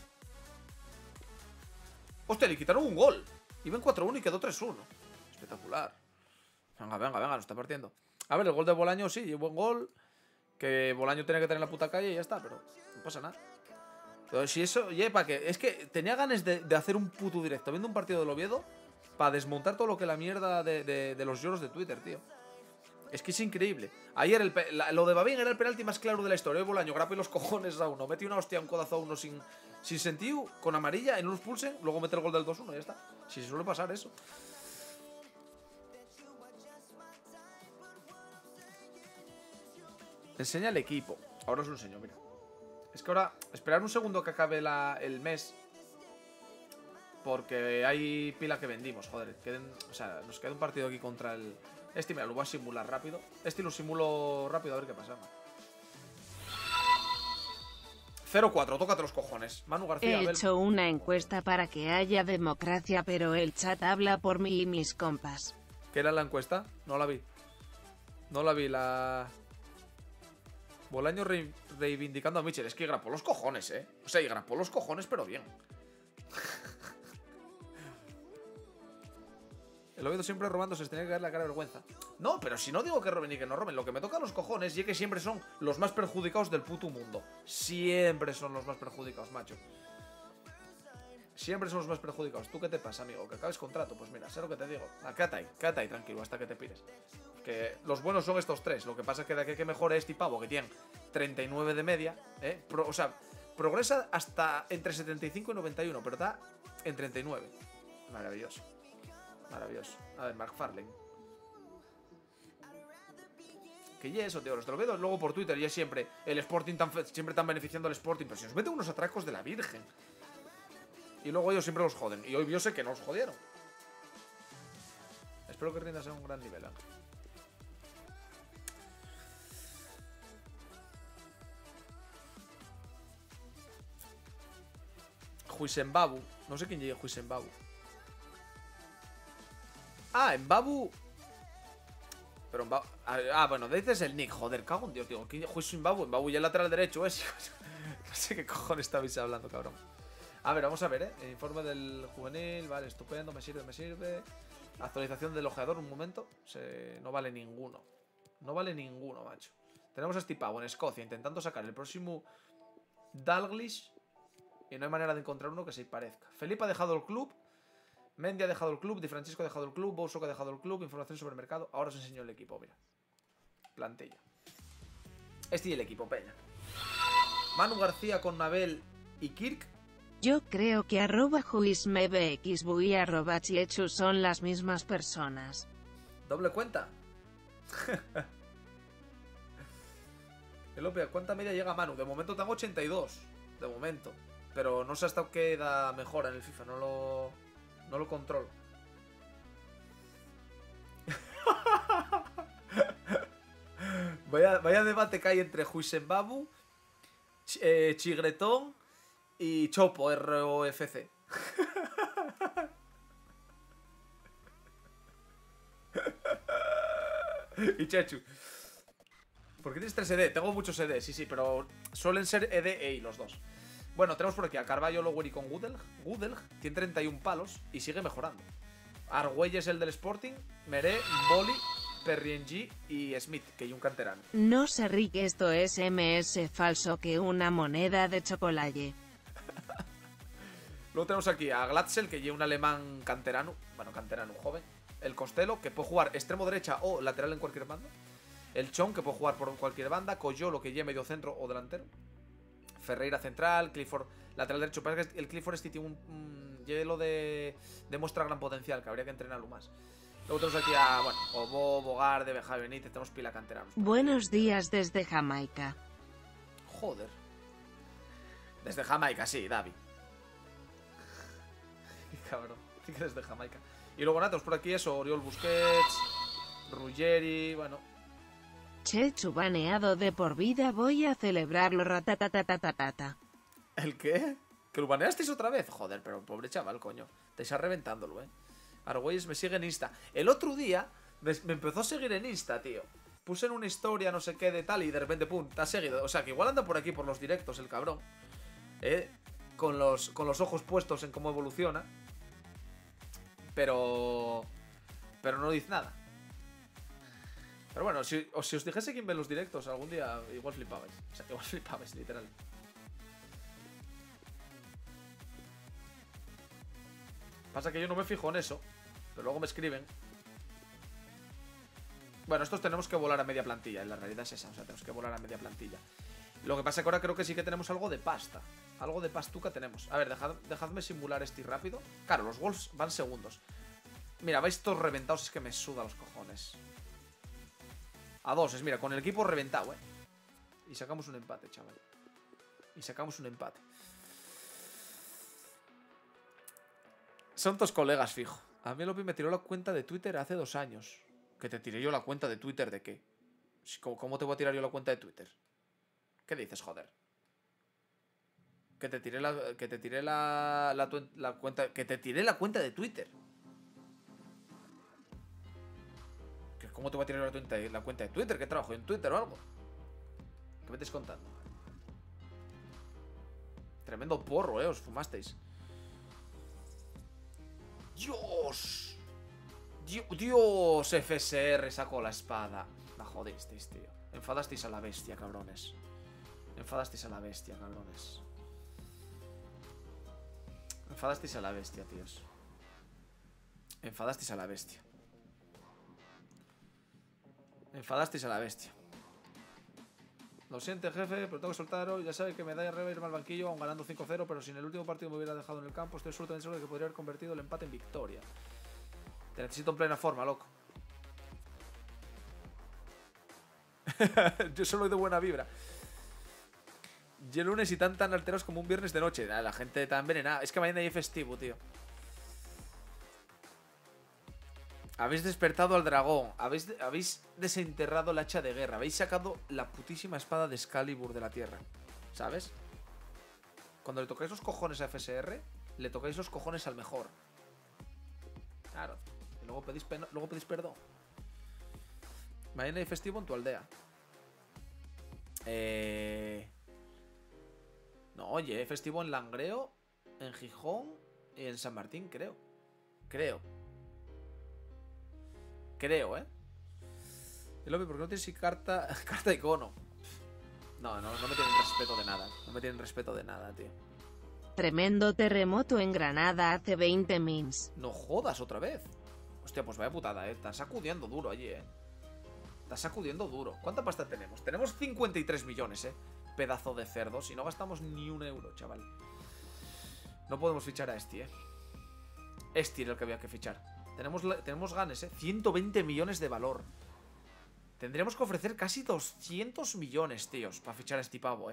Hostia, le quitaron un gol. Iba en 4-1 y quedó 3-1. Espectacular. Venga, nos está partiendo. A ver, el gol de Bolaño sí, buen gol. Que Bolaño tenía que tener en la puta calle y ya está, pero no pasa nada. Pero si eso, oye, ¿para qué? Es que tenía ganas de hacer un puto directo viendo un partido del Oviedo para desmontar todo lo que la mierda de los lloros de Twitter, tío. Es que es increíble. Ayer lo de Babín era el penalti más claro de la historia. Hoy Bolaño grapa y los cojones a uno. Mete una hostia, un codazo a uno sin sentido, con amarilla, y no los pulsen. Luego mete el gol del 2-1 y ya está. Si se suele pasar eso. Enseña el equipo. Ahora os lo enseño, mira. Es que ahora, esperar un segundo que acabe el mes. Porque hay pila que vendimos, joder. O sea, nos queda un partido aquí contra el... Este, mira, lo voy a simular rápido. Este lo simulo rápido a ver qué pasa. 0-4, tócate los cojones. Manu García, He hecho una encuesta para que haya democracia, pero el chat habla por mí y mis compas. ¿Qué era la encuesta? No la vi. No la vi, la... Bolaño reivindicando a Mitchell. Es que grapó los cojones, O sea, y grapó los cojones, pero bien. El Oviedo siempre robando, se tenía que dar la cara de vergüenza. No, pero si no digo que roben y que no roben, lo que me toca a los cojones y es que siempre son los más perjudicados del puto mundo. Siempre son los más perjudicados, macho. Siempre son los más perjudicados. ¿Tú qué te pasa, amigo? ¿Que acabes contrato? Pues mira, sé lo que te digo. Quédate ahí, tranquilo, hasta que te pires. Que los buenos son estos tres. Lo que pasa es que de aquí que mejore este pavo, que tiene 39 de media, o sea, progresa hasta entre 75 y 91, pero está en 39. Maravilloso. Maravilloso. A ver, McFarlane. Que ya eso, tío. Los del Oviedo luego por Twitter ya siempre el Sporting siempre están beneficiando al Sporting. Pero si os meten unos atracos de la Virgen. Y luego ellos siempre los joden. Y hoy yo sé que no os jodieron. Espero que rindas a un gran nivel, Huisenbabu. No sé quién llegue Huisenbabu. Ah, en Babu. Pero en Babu. Ah, bueno, dices el nick. Joder, cago en Dios, digo. Juicio en Babu. En Babu ya el lateral derecho, No sé qué cojones estabais hablando, cabrón. A ver, vamos a ver, El informe del juvenil. Vale, estupendo. Me sirve. Actualización del ojeador, un momento. No vale ninguno. No vale ninguno, macho. Tenemos a este pavo en Escocia intentando sacar el próximo Dalglish. Y no hay manera de encontrar uno que se parezca. Felipe ha dejado el club. Mendy ha dejado el club, Di Francisco ha dejado el club, Bousok ha dejado el club, información sobre el mercado. Ahora os enseño el equipo, mira. Plantilla. Este y el equipo, peña. Manu García con Nabel y Kirk. Yo creo que @juismebxbu y @chiechu son las mismas personas. Doble cuenta. El Opea, ¿cuánta media llega Manu? De momento tengo 82. De momento. Pero no sé hasta qué da mejora en el FIFA, no lo controlo. Vaya debate que hay entre Huisenbabu, Chigretón y Chopo, ROFC. Y Chechu. ¿Por qué tienes 3 ED? Tengo muchos ED, sí, pero suelen ser ED e los dos. Bueno, tenemos por aquí a Carvalho, Lowery con Gudelj. Gudelj tiene 31 palos y sigue mejorando. Argüelles, el del Sporting. Meré, Boli, Perriengi y Smith, que hay un canterano. No sé, Rick, esto es MS falso que una moneda de chocolate. Luego tenemos aquí a Glatzel, que lleva un alemán canterano. Bueno, canterano, joven. El Costello, que puede jugar extremo derecha o lateral en cualquier banda. El Chong, que puede jugar por cualquier banda. Coyolo, que lleva medio centro o delantero. Ferreira central, Clifford lateral derecho. Parece que el Clifford este tiene un hielo demuestra gran potencial, que habría que entrenarlo más. Luego tenemos aquí a, bueno, Obo, Bogarde, Beja Benítez, tenemos pila canteranos. Buenos días desde Jamaica. Joder. Desde Jamaica, sí, David. Cabrón, sí que desde Jamaica. Y luego nada, tenemos por aquí eso, Oriol Busquets, Ruggeri, bueno. Chechu baneado de por vida, voy a celebrarlo ratatatatata. ¿El qué? ¿Que lo baneasteis otra vez? Joder, pero pobre chaval, coño. Te está reventándolo, Argüelles me sigue en Insta. El otro día me empezó a seguir en Insta, tío. Puse en una historia, no sé qué, de tal, y de repente, pum, te ha seguido. O sea, que igual anda por aquí, por los directos, el cabrón. Con los ojos puestos en cómo evoluciona. Pero no dice nada. Pero bueno, si os dijese quién ve los directos, algún día igual flipabais. O sea, igual flipabais, literal. Pasa que yo no me fijo en eso, pero luego me escriben. Bueno, estos tenemos que volar a media plantilla, en la realidad es esa, o sea, tenemos que volar a media plantilla. Lo que pasa es que ahora creo que sí que tenemos algo de pasta. Algo de pastuca tenemos. A ver, dejadme simular este rápido. Claro, los Wolves van segundos. Mira, vais todos reventados, es que me suda los cojones. A 2, mira, con el equipo reventado, Y sacamos un empate, chaval. Y sacamos un empate. Son tus colegas, fijo. A mí Lopi me tiró la cuenta de Twitter hace 2 años. ¿Que te tiré yo la cuenta de Twitter de qué? ¿Cómo te voy a tirar yo la cuenta de Twitter? ¿Qué dices, joder? Que te tiré la cuenta. Que te tiré la cuenta de Twitter. ¿Cómo te voy a tirar la cuenta de Twitter? ¿Que trabajo en Twitter o algo? ¿Qué me estáis contando? Tremendo porro, os fumasteis. ¡Dios! ¡Dios! FSR sacó la espada. La jodisteis, tío. Enfadasteis a la bestia, cabrones. Enfadasteis a la bestia, cabrones. Enfadasteis a la bestia, tíos. Enfadasteis a la bestia. Enfadasteis a la bestia. Lo siento, jefe, pero tengo que soltaros. Ya sabéis que me da arriba irme al banquillo, aún ganando 5-0, pero si en el último partido me hubiera dejado en el campo, estoy absolutamente seguro de que podría haber convertido el empate en victoria. Te necesito en plena forma, loco. Yo solo de buena vibra. Y el lunes y tan alteros como un viernes de noche. La gente tan envenenada. Es que mañana hay festivo, tío. Habéis despertado al dragón. Habéis desenterrado el hacha de guerra. Habéis sacado la putísima espada de Excalibur de la tierra. ¿Sabes? Cuando le tocáis los cojones a FSR, le tocáis los cojones al mejor. Claro. Y luego pedís perdón. Mañana hay festivo en tu aldea. No, oye, hay festivo en Langreo, en Gijón y en San Martín, creo. Creo, Y Lopi, ¿por qué no tienes carta icono? No me tienen respeto de nada. No me tienen respeto de nada, tío. Tremendo terremoto en Granada hace 20 mins. No jodas otra vez. Hostia, pues vaya putada, Estás sacudiendo duro allí, Estás sacudiendo duro. ¿Cuánta pasta tenemos? Tenemos 53 millones, Pedazo de cerdos. Y no gastamos ni un euro, chaval. No podemos fichar a Esti, Esti era el que había que fichar. Tenemos ganes, 120 millones de valor. Tendríamos que ofrecer casi 200 millones, tíos, para fichar a este pavo,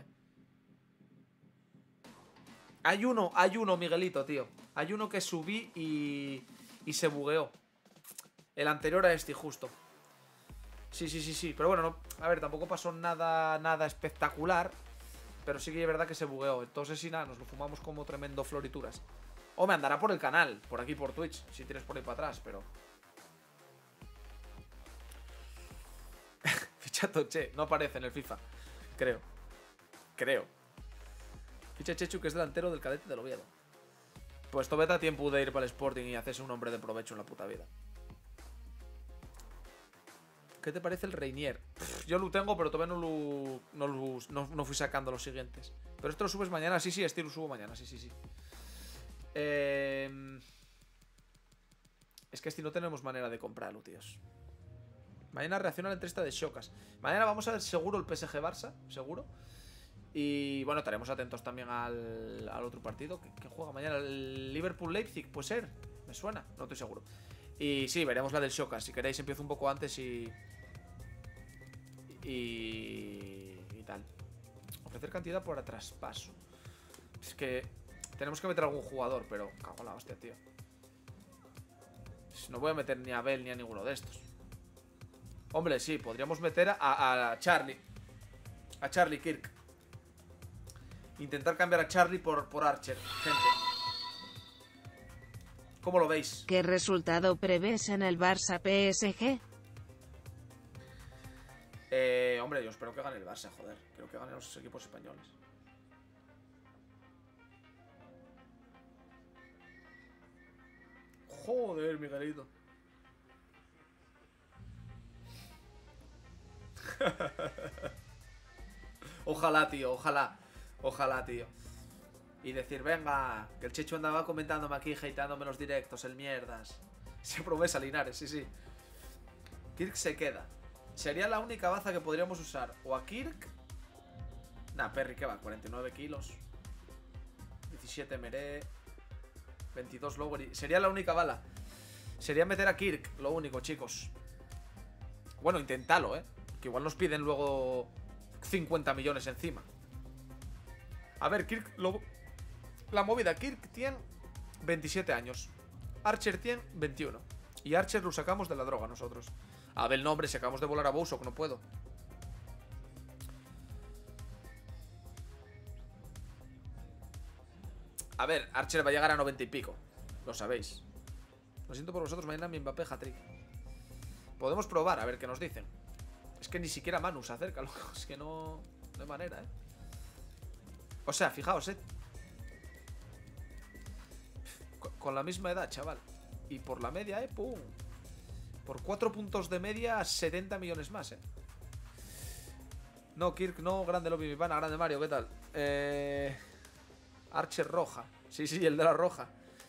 Hay uno, Miguelito, tío. Hay uno que subí y se bugueó. El anterior a este, justo. Sí. Pero bueno, no, a ver, tampoco pasó nada espectacular. Pero sí que es verdad que se bugueó. Entonces, si nada, nos lo fumamos como tremendo florituras. O me andará por el canal, por aquí por Twitch, si tienes por ahí para atrás, pero... Ficha Toche, no aparece en el FIFA. Creo. Ficha Chechu, que es delantero del Cadete del Oviedo. Pues todavía a tiempo de ir para el Sporting y hacerse un hombre de provecho en la puta vida. ¿Qué te parece el Reinier? Yo lo tengo, pero todavía no fui sacando los siguientes. Pero esto lo subes mañana, sí, este lo subo mañana, sí. Es que este no tenemos manera de comprarlo, tíos. Mañana reacciona la entrevista de Shokas. Mañana vamos a ver seguro el PSG Barça, seguro. Y bueno, estaremos atentos también al otro partido que juega mañana. El Liverpool Leipzig, puede ser. Me suena, no estoy seguro. Y sí, veremos la del Shokas. Si queréis empiezo un poco antes y tal. Ofrecer cantidad por traspaso. Es que tenemos que meter a algún jugador, pero cago en la hostia, tío. No voy a meter ni a Bell ni a ninguno de estos. Hombre, sí, podríamos meter a Charlie. A Charlie Kirk. Intentar cambiar a Charlie por Archer, gente. ¿Cómo lo veis? ¿Qué resultado prevés en el Barça PSG? Hombre, yo espero que gane el Barça, joder. Quiero que ganen los equipos españoles. Joder, Miguelito. Ojalá, tío, ojalá, tío. Y decir, venga, que el Chechu andaba comentándome aquí, hateándome los directos, el mierdas. Se promesa Linares, sí. Kirk se queda. Sería la única baza que podríamos usar. O a Kirk. Nah, Perry, ¿qué va? 49 kilos. 17 Meré. 22 Lowery. Sería la única bala. Sería meter a Kirk, lo único, chicos. Bueno, intentalo, que igual nos piden luego 50 millones encima. A ver, Kirk, la movida, Kirk tiene 27 años. Archer tiene 21. Y Archer lo sacamos de la droga nosotros. A ver el nombre, si acabamos de volar a Bowsok, no puedo. A ver, Archer va a llegar a 90 y pico. Lo sabéis. Lo siento por vosotros, mañana mi Mbappé hat-trick. Podemos probar, a ver qué nos dicen. Es que ni siquiera Manu se acerca, loco. Es que no hay manera, O sea, fijaos, con la misma edad, chaval. Y por la media, pum. Por 4 puntos de media, 70 millones más, No, Kirk, no, grande lobby, mi pana, grande Mario, ¿qué tal? Archer roja. Sí, el de la roja.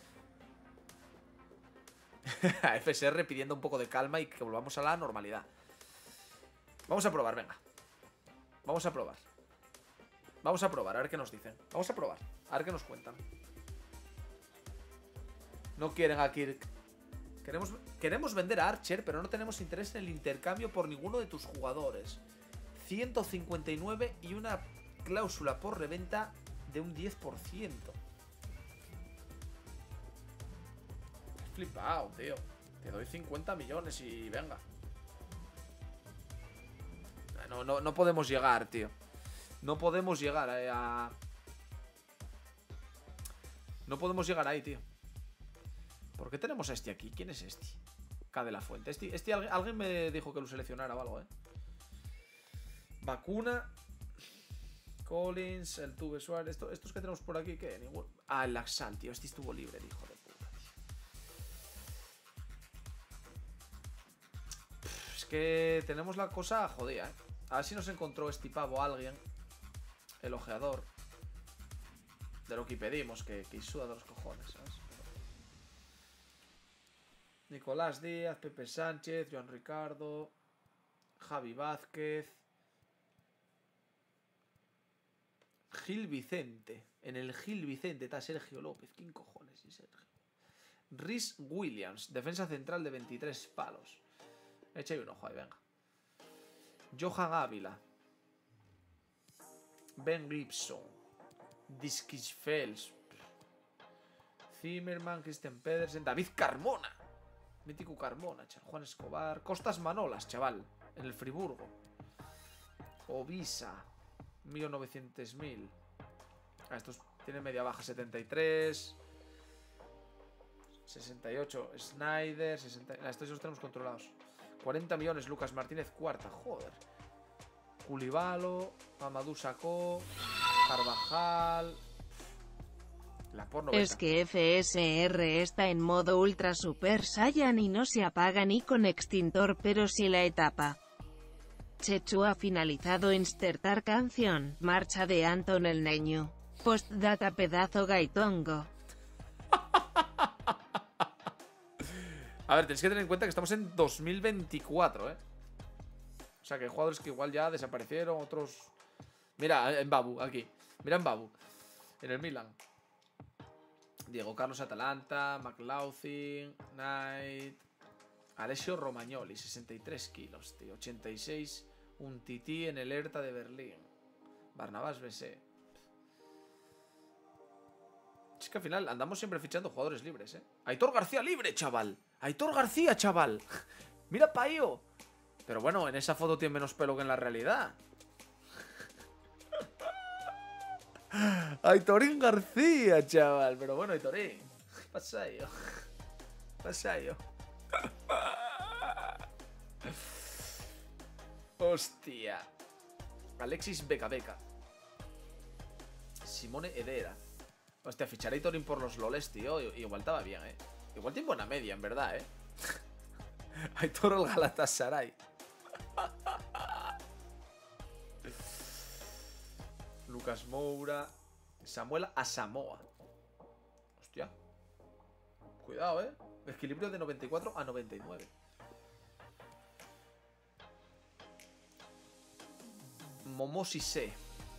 FSR pidiendo un poco de calma y que volvamos a la normalidad. Vamos a probar, venga. Vamos a probar. Vamos a probar, a ver qué nos dicen. Vamos a probar, a ver qué nos cuentan. No quieren a Kirk. Queremos vender a Archer, pero no tenemos interés en el intercambio por ninguno de tus jugadores. 159 y una cláusula por reventa de un 10%. He flipado, tío. Te doy 50 millones y venga. No podemos llegar, tío. No podemos llegar a... No podemos llegar ahí, tío. ¿Por qué tenemos a este aquí? ¿Quién es este? K de la Fuente. Alguien me dijo que lo seleccionara o algo, Vacuna. Collins, el Tuve Suárez. Estos que tenemos por aquí, ¿qué? Ningún... Ah, el Laxal, tío. Este estuvo libre, el hijo de puta, tío. Es que tenemos la cosa jodida, A ver si nos encontró este pavo alguien. El ojeador. De lo que pedimos, que suda de los cojones, ¿sabes? Nicolás Díaz, Pepe Sánchez, Joan Ricardo, Javi Vázquez, Gil Vicente. En el Gil Vicente está Sergio López. ¿Quién cojones es Sergio? Rhys Williams, defensa central de 23 palos. Echa un ojo ahí, venga. Johan Ávila, Ben Gibson, Diskisfels, Zimmerman, Christian Pedersen, David Carmona. Mítico Carmona, Juan Escobar. Costas Manolas, chaval. En el Friburgo. Ovisa. 1.900.000. Estos tienen media baja. 73. 68. Snyder. 60. Estos ya los tenemos controlados. 40 millones. Lucas Martínez, cuarta. Joder. Culibalo. Mamadou Sakho. Carvajal. La porno es que FSR está en modo Ultra Super Saiyan y no se apaga ni con extintor, pero sí la etapa. Chechu ha finalizado insertar canción, marcha de Anton el Neño. Postdata pedazo gaitongo. A ver, tenéis que tener en cuenta que estamos en 2024, O sea, que hay jugadores que igual ya desaparecieron, otros... Mira, en Babu, aquí. Mira en Babu. En el Milan. Diego Carlos Atalanta, McLaughlin, Knight, Alessio Romagnoli, 63 kilos, tío, 86, un tití en el Hertha de Berlín, Barnabás Bessé. Es que al final andamos siempre fichando jugadores libres, Aitor García libre, chaval. Aitor García, chaval. Mira Paio. Pero bueno, en esa foto tiene menos pelo que en la realidad. Aitorín García, chaval. Pero bueno, Aitorín, ¿qué pasa yo? ¿Qué pasa yo? Hostia. Alexis Beca. Simone Edera. Hostia, fichar a Aitorín por los loles, tío. Igual estaba bien, Igual tiene buena media, en verdad, Aitor el Galatasaray. Lucas Moura. Samuel Asamoah. Hostia. Cuidado, Equilibrio de 94 a 99. Momosi C.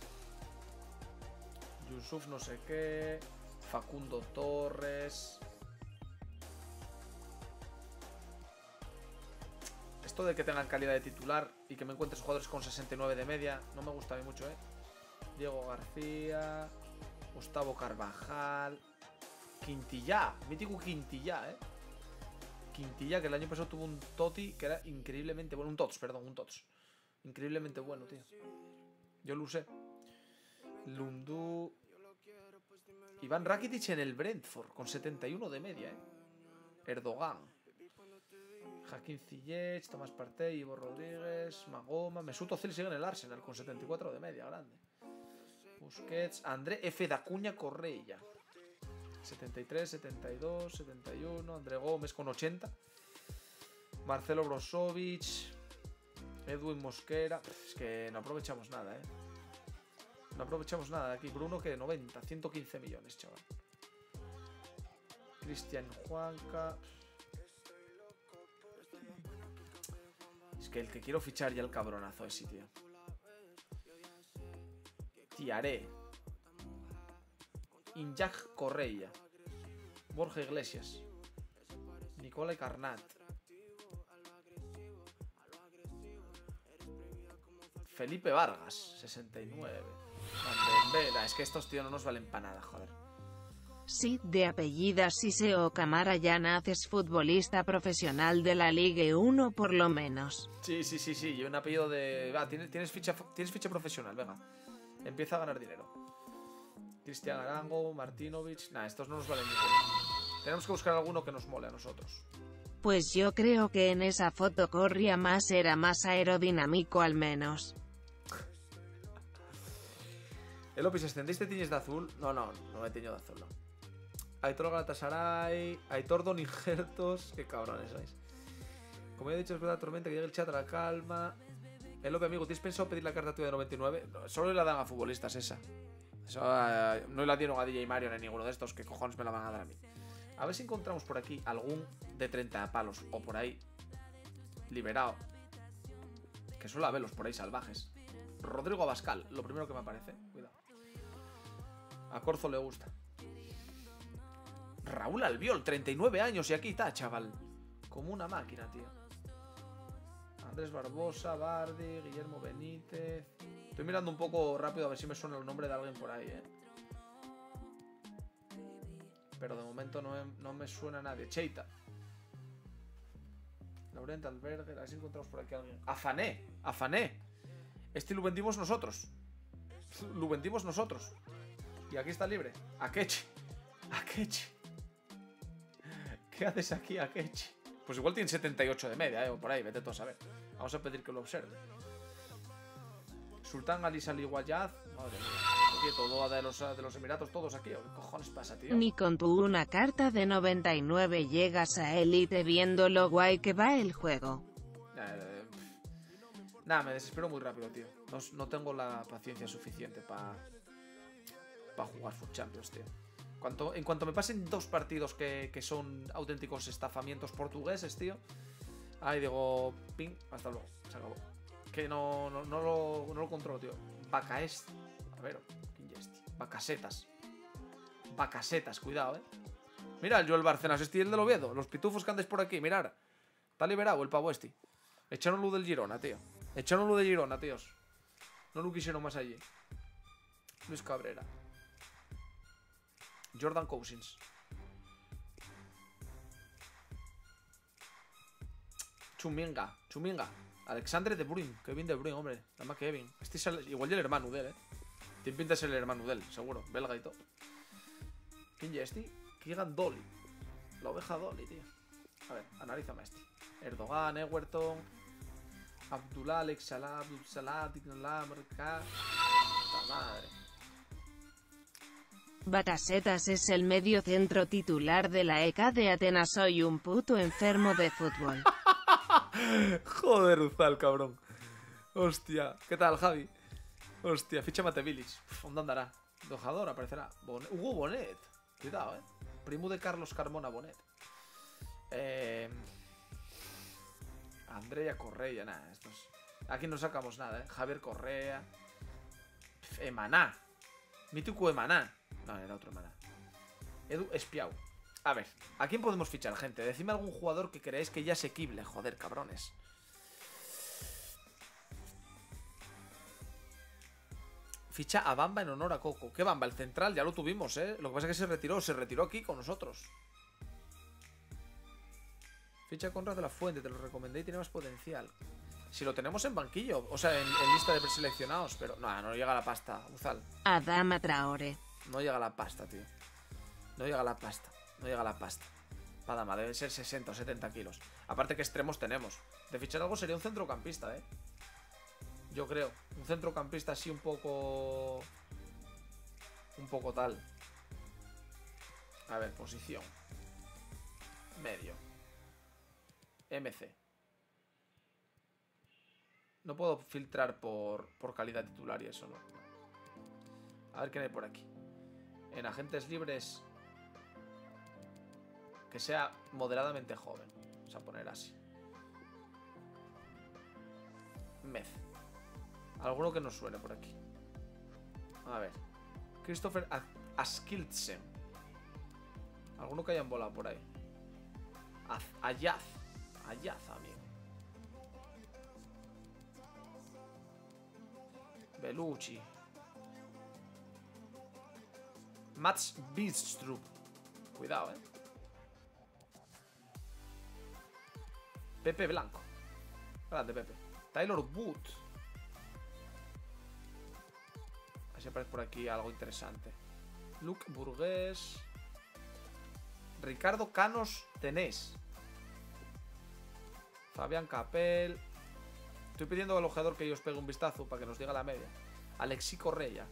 Yusuf no sé qué. Facundo Torres. Esto de que tengan calidad de titular y que me encuentres jugadores con 69 de media no me gusta a mí mucho, Diego García, Gustavo Carvajal. Quintillá, mítico Quintillá, Quintilla, que el año pasado tuvo un Toti que era increíblemente bueno. Un Tots, perdón, un Tots. Increíblemente bueno, tío. Yo lo usé. Lundu. Iván Rakitic en el Brentford, con 71 de media, Erdogan. Joaquín Ziyech, Tomás Partey, Ivo Rodríguez, Magoma. Mesut Özil sigue en el Arsenal, con 74 de media, grande. Busquets, André F. Dacuña Correia. 73, 72, 71. André Gómez con 80. Marcelo Brozovic. Edwin Mosquera. Es que no aprovechamos nada, No aprovechamos nada de aquí. Bruno que 90, 115 millones, chaval. Cristian Juanca. Es que el que quiero fichar ya el cabronazo ese, tío. Tiaré. Injak Correia. Borja Iglesias. Nicolai Carnat. Felipe Vargas, 69. Vela, es que estos tíos no nos valen para nada, joder. Sí, de apellida Siseo Camara ya naces futbolista profesional de la Ligue 1 por lo menos. Sí. Y un apellido de... Va, tienes ficha profesional, venga. Empieza a ganar dinero. Cristian Arango, Martinovic... Nah, estos no nos valen ninguno. Tenemos que buscar alguno que nos mole a nosotros. Pues yo creo que en esa foto corría más, era más aerodinámico al menos. El Opis, ¿extendiste tiñes de azul? No me he teñido de azul, no. Aitor Galatasaray, Aitor Donigertos, qué cabrones sois. Como ya he dicho, es verdad, Tormenta, que llegue el chat a la calma. El Opis, amigo, ¿tienes pensado pedir la carta tuya de 99? No, solo la dan a futbolistas esa. Eso, no la dieron a DJ Mario ni a ninguno de estos, que cojones me la van a dar a mí. A ver si encontramos por aquí algún de 30 palos o por ahí liberado. Que suele haberlos por ahí salvajes. Rodrigo Abascal, lo primero que me aparece. Cuidado. A Corzo le gusta. Raúl Albiol, 39 años y aquí está, chaval. Como una máquina, tío. Andrés Barbosa, Bardi, Guillermo Benítez. Estoy mirando un poco rápido a ver si me suena el nombre de alguien por ahí, Pero de momento no me suena nadie. Cheita. Laurent Alberger, a ver si encontramos por aquí a alguien. Afané. Este lo vendimos nosotros. Y aquí está libre. Akechi. ¿Qué haces aquí, Akechi? Pues igual tiene 78 de media, o por ahí, vete tú a saber. Vamos a pedir que lo observe. Sultán Ali Saliguayaz. Madre mía. Oye, todo de los Emiratos, todos aquí. ¿Qué cojones pasa, tío? Ni con tu una carta de 99 llegas a Elite viendo lo guay que va el juego. Nada, me desespero muy rápido, tío. No tengo la paciencia suficiente para jugar Foot Champions, tío. En cuanto me pasen 2 partidos que son auténticos estafamientos portugueses, tío. Ahí digo, ping, hasta luego. Se acabó. Que no lo controlo, tío. Bacaest. A ver, ¿quién ya es, tío? Bacasetas, cuidado, Mira el Joel Bárcenas, el del Oviedo. Los pitufos que andes por aquí, mirar. Está liberado el pavo este. Echaron luz del Girona, tío. Tíos. No lo quisieron más allí. Luis Cabrera. Jordan Cousins. Chuminga. Alexandre de Bruyne. Kevin de Bruyne, hombre. Nada más Kevin. Este es igual ya el hermano de él, Tiene pinta de ser el hermano de él, seguro. Belga y todo. ¿Quién ya este? Keegan Dolly. La oveja Dolly, tío. A ver, analízame este. Erdogan, Ewerton. Abdullah, Alex Salah, Abdul Salah, Dignallah, Mercá. ¡Puta madre! Bacasetas es el medio centro titular de la ECA de Atenas. Soy un puto enfermo de fútbol. Joder, Uzal, cabrón. Hostia, ¿qué tal, Javi? Hostia, ficha Mate Village. ¿Dónde andará? Dojador aparecerá. Hugo Bonet. Cuidado, Primo de Carlos Carmona Bonet. Andrea Correa, nada, estos. Aquí no sacamos nada, Javier Correa. Emaná. Mítico Emaná. No, era otro Emaná. Edu Espiau. A ver, ¿a quién podemos fichar, gente? Decidme algún jugador que creáis que ya es asequible. Joder, cabrones. Ficha a Bamba en honor a Coco. ¿Qué Bamba? El central, ya lo tuvimos, ¿eh? Lo que pasa es que se retiró aquí con nosotros. Ficha a Conrad de la Fuente, te lo recomendé y tiene más potencial. Si lo tenemos en banquillo, o sea, en lista de preseleccionados, pero no llega la pasta, Uzal. Adama Traore. No llega la pasta, tío. No llega la pasta. No llega la pasta. Padama, debe ser 60 o 70 kilos. Aparte que extremos tenemos. De fichar algo sería un centrocampista, yo creo. Un centrocampista así un poco tal. A ver, posición. Medio. MC. No puedo filtrar por calidad titular y eso, ¿no? A ver qué hay por aquí. En agentes libres, que sea moderadamente joven. Vamos a poner así. Mez. Alguno que nos suene por aquí. A ver. Christopher Askildsen. Alguno que hayan volado por ahí. Ayaz, amigo. Bellucci. Mats Bidstrup. Cuidado, Pepe Blanco. Grande, Pepe. Taylor Wood. A ver si aparece por aquí algo interesante. Luke Burgués. Ricardo Canos Tenés. Fabián Capel. Estoy pidiendo al ojeador que yo os pegue un vistazo para que nos diga la media. Alexi Correia.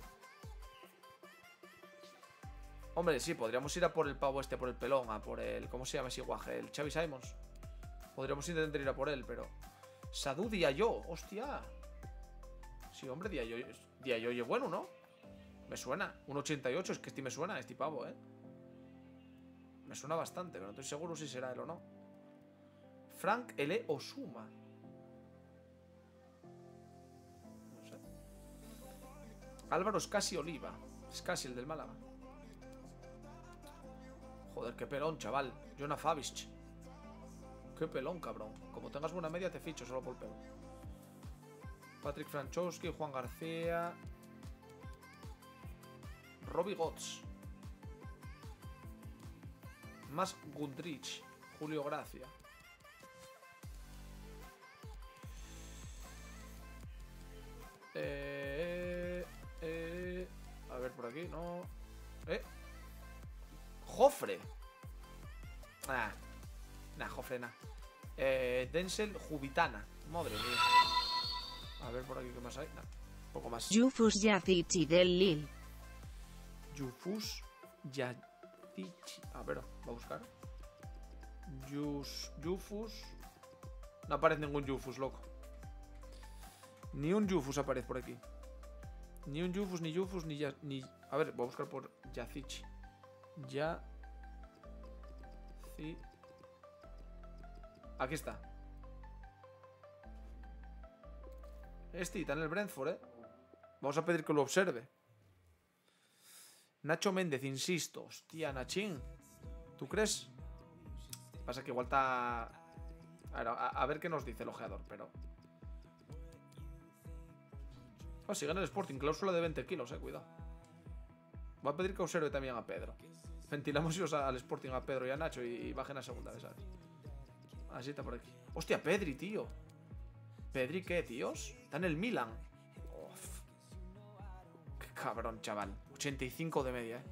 Hombre, sí, podríamos ir a por el pavo este, por el pelón, a por el... ¿Cómo se llama ese guaje? El Xavi Simons. Podríamos intentar ir a por él, pero... Sadou Diallo, hostia. Sí, hombre, Diallo es bueno, ¿no? Me suena. 1,88, es que este me suena, este pavo, Me suena bastante, pero no estoy seguro si será él o no. Frank L. Osuma. No sé. Álvaro Scassi Oliva. Scassi, el del Málaga. Joder, qué pelón, chaval. Jonah Fabisch. Qué pelón, cabrón. Como tengas buena media, te ficho solo por pelo. Patrick Franchowski, Juan García. Robbie Gotts. Más Gundrich. Julio Gracia. A ver, por aquí, no. Jofre. Jofre, Denzel Jubitana. Madre mía. A ver por aquí qué más hay. Un poco más. Yufus Yazici del Lille. Yufus Yazici. A ver, voy a buscar. Yufus. No aparece ningún Yufus, loco. Ni un Yufus aparece por aquí. Ni un Yufus, ni Yufus, ni... A ver, voy a buscar por Yazici. Aquí está. Está en el Brentford, Vamos a pedir que lo observe. Nacho Méndez, insisto. Hostia, Nachín. ¿Tú crees? Pasa que igual está... A ver qué nos dice el ojeador, pero... Sigue en el Sporting. Cláusula de 20 kilos, cuidado. Voy a pedir que observe también a Pedro. Ventilamos al Sporting, a Pedro y a Nacho y bajen a segunda, ¿sabes? Así está por aquí. Hostia, Pedri, tío. ¿Pedri qué, tíos? Está en el Milan. Uf. Qué cabrón, chaval. 85 de media,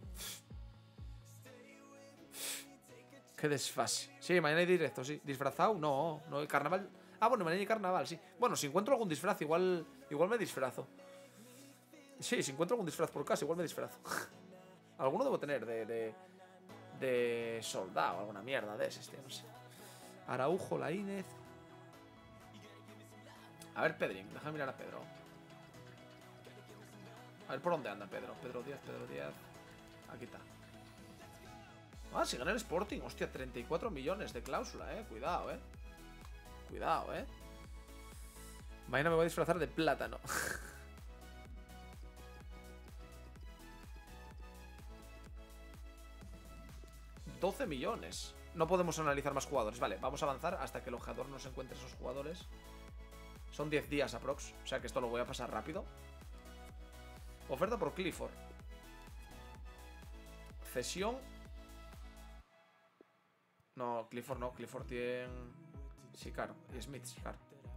Qué desfase. Sí, mañana hay directo, sí. ¿Disfrazado? No, hay carnaval. Ah, bueno, mañana hay carnaval, sí. Bueno, si encuentro algún disfraz, igual me disfrazo. Sí, si encuentro algún disfraz por casa, igual me disfrazo. Alguno debo tener de soldado, alguna mierda de ese, tío, no sé. Araujo, Laínez. A ver, Pedrín, déjame mirar a Pedro. A ver por dónde anda Pedro. Pedro Díaz. Aquí está. Si gana el Sporting. Hostia, 34 millones de cláusula, Cuidado, Cuidado, Mañana me voy a disfrazar de plátano. 12 millones. No podemos analizar más jugadores. Vale, vamos a avanzar hasta que el ojeador nos encuentre esos jugadores. Son 10 días aprox. O sea que esto lo voy a pasar rápido. Oferta por Clifford. Cesión. No, Clifford no. Clifford tiene... Sí, claro. Y Smith, claro.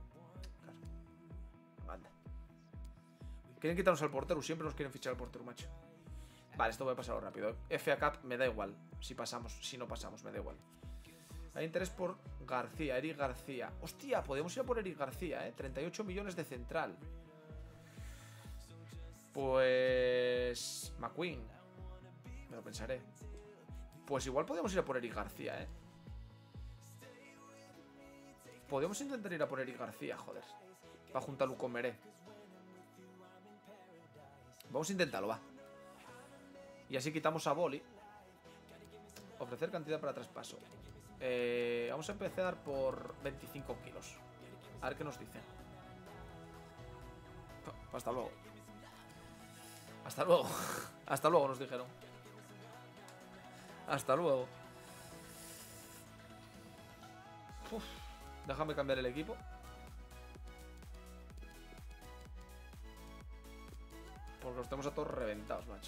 Anda. Quieren quitarnos al portero. Siempre nos quieren fichar al portero, macho. Vale, esto voy a pasarlo rápido. FA Cup me da igual. Si pasamos, si no pasamos, me da igual. Hay interés por García, Eric García. Hostia, podemos ir a por Eric García, 38 millones de central. Pues... McQueen. Me lo pensaré. Pues igual podemos ir a por Eric García, Podemos intentar ir a por Eric García, joder. Va junto a Luco Meré. Vamos a intentarlo, va. Y así quitamos a Boli. Ofrecer cantidad para traspaso. Vamos a empezar por 25 kilos. A ver qué nos dicen. Hasta luego. Hasta luego. Hasta luego nos dijeron. Hasta luego. Uf, déjame cambiar el equipo. Porque los tenemos a todos reventados, macho.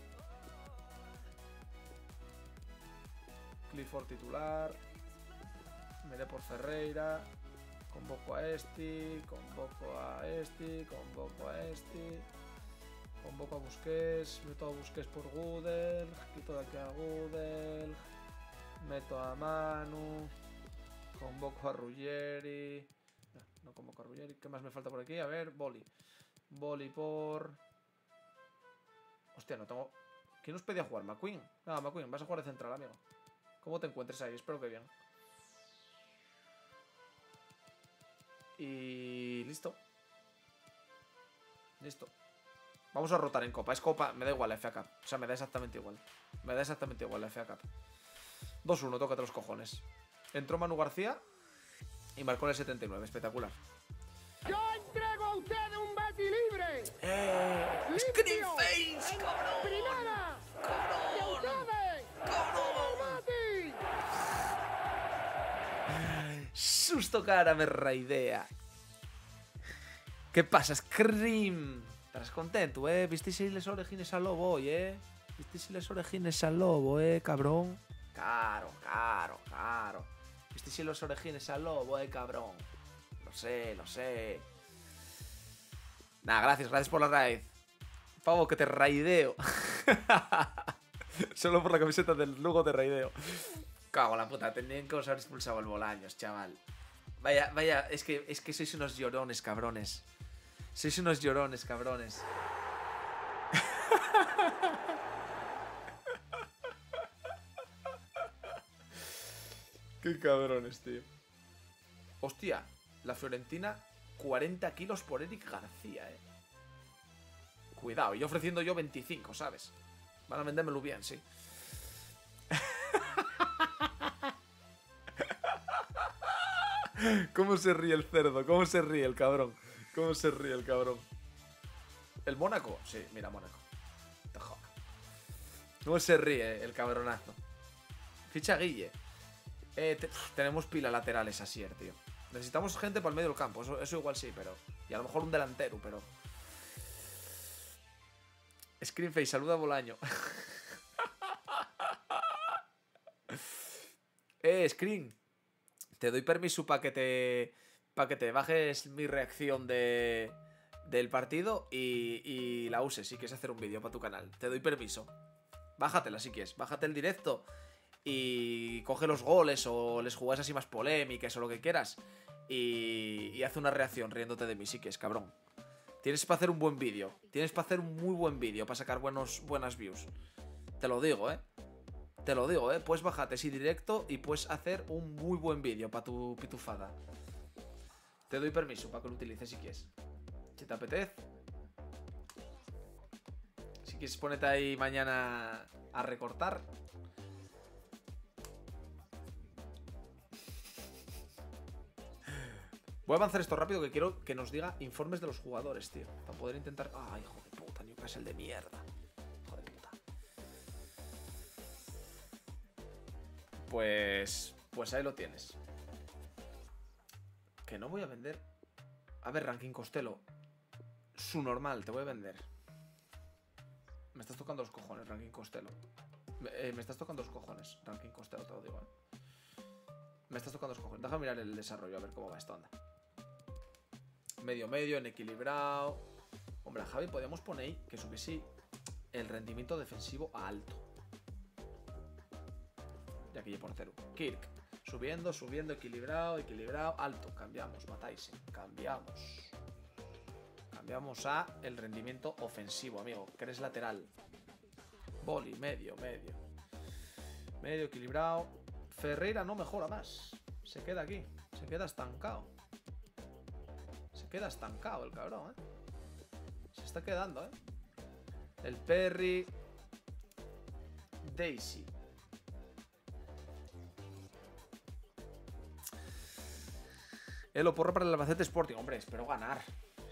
Clifford titular. Miré por Ferreira. Convoco a este. Convoco a este. Convoco a este. Convoco a Busquets. Meto a Busquets por Gudel. Quito de aquí a Gudel. Meto a Manu. Convoco a Ruggeri. No convoco a Ruggeri. ¿Qué más me falta por aquí? A ver, Boli. Boli por... Hostia, no tengo... ¿Quién nos pedía jugar? ¿McQueen? No, McQueen, vas a jugar de central, amigo. ¿Cómo te encuentres ahí? Espero que bien. Y... listo. Listo. Vamos a rotar en Copa. Es Copa, me da igual la FA Cup. O sea, me da exactamente igual. Me da exactamente igual la FA Cup. 2-1, tócate los cojones. Entró Manu García y marcó en el 79. Espectacular. Yo entrego a ustedes un Betty libre. ¡Screenface, cabrón! Primera. De ustedes. Betty. Susto cara me raidea. ¿Qué pasa, Scream? ¿Estás contento, ¿Visteis les orejines al lobo hoy, ¿Visteis les orejines al lobo, cabrón? Claro. ¿Visteis los orejines al lobo, cabrón? Lo sé. Nah, gracias por la raid. Pavo, que te raideo. Solo por la camiseta del Lugo te raideo. Cago en la puta, tendrían que os haber expulsado el Bolaños, chaval. Vaya, es que sois unos llorones, cabrones. Sois unos llorones, cabrones. Qué cabrones, tío. Hostia, la Fiorentina 40 kilos por Eric García, Cuidado, y ofreciendo yo 25, ¿sabes? Van a vendérmelo bien, sí. ¿Cómo se ríe el cerdo? ¿Cómo se ríe el cabrón? ¿Cómo se ríe el cabrón? ¿El Mónaco? Sí, mira, Mónaco. Te jodas. ¿Cómo se ríe el cabronazo? Ficha Guille. Tenemos pila laterales así, tío. Necesitamos gente para el medio del campo. Eso igual sí, pero... Y a lo mejor un delantero, pero... Screenface, saluda a Bolaño. Screen. Te doy permiso para que te bajes mi reacción del partido y la uses si quieres hacer un vídeo para tu canal. Te doy permiso. Bájatela si quieres. Bájate el directo y coge los goles o les jugas así más polémicas o lo que quieras y haz una reacción riéndote de mí si quieres, cabrón. Tienes para hacer un buen vídeo. Tienes para hacer un muy buen vídeo para sacar buenas views. Te lo digo, Te lo digo, Puedes bajarte así directo y puedes hacer un muy buen vídeo para tu pitufada. Te doy permiso para que lo utilices si quieres. Si te apetece. Si quieres ponerte ahí mañana a recortar. Voy a avanzar esto rápido que quiero que nos diga informes de los jugadores, tío. Para poder intentar... ¡Ay, hijo de puta! Newcastle de mierda. Hijo de puta. Pues ahí lo tienes. Que no voy a vender. A ver, Ranking Costello. Su normal, te voy a vender. Me estás tocando los cojones, Ranking Costello. Me estás tocando los cojones, Ranking Costello, te lo digo, Me estás tocando los cojones. Déjame mirar el desarrollo, a ver cómo va esto, anda. Medio, en equilibrado. Hombre, a Javi podríamos poner que subiese el rendimiento defensivo a alto. Ya que yo por cero. Kirk. Subiendo, equilibrado, alto. Cambiamos, matáis. Cambiamos a el rendimiento ofensivo, amigo. Que eres lateral. Boli, medio. Medio, equilibrado. Ferreira no mejora más. Se queda aquí. Se queda estancado. El cabrón, Se está quedando, El Perry. Daisy. Elo, porra para el Albacete Sporting. Hombre, espero ganar.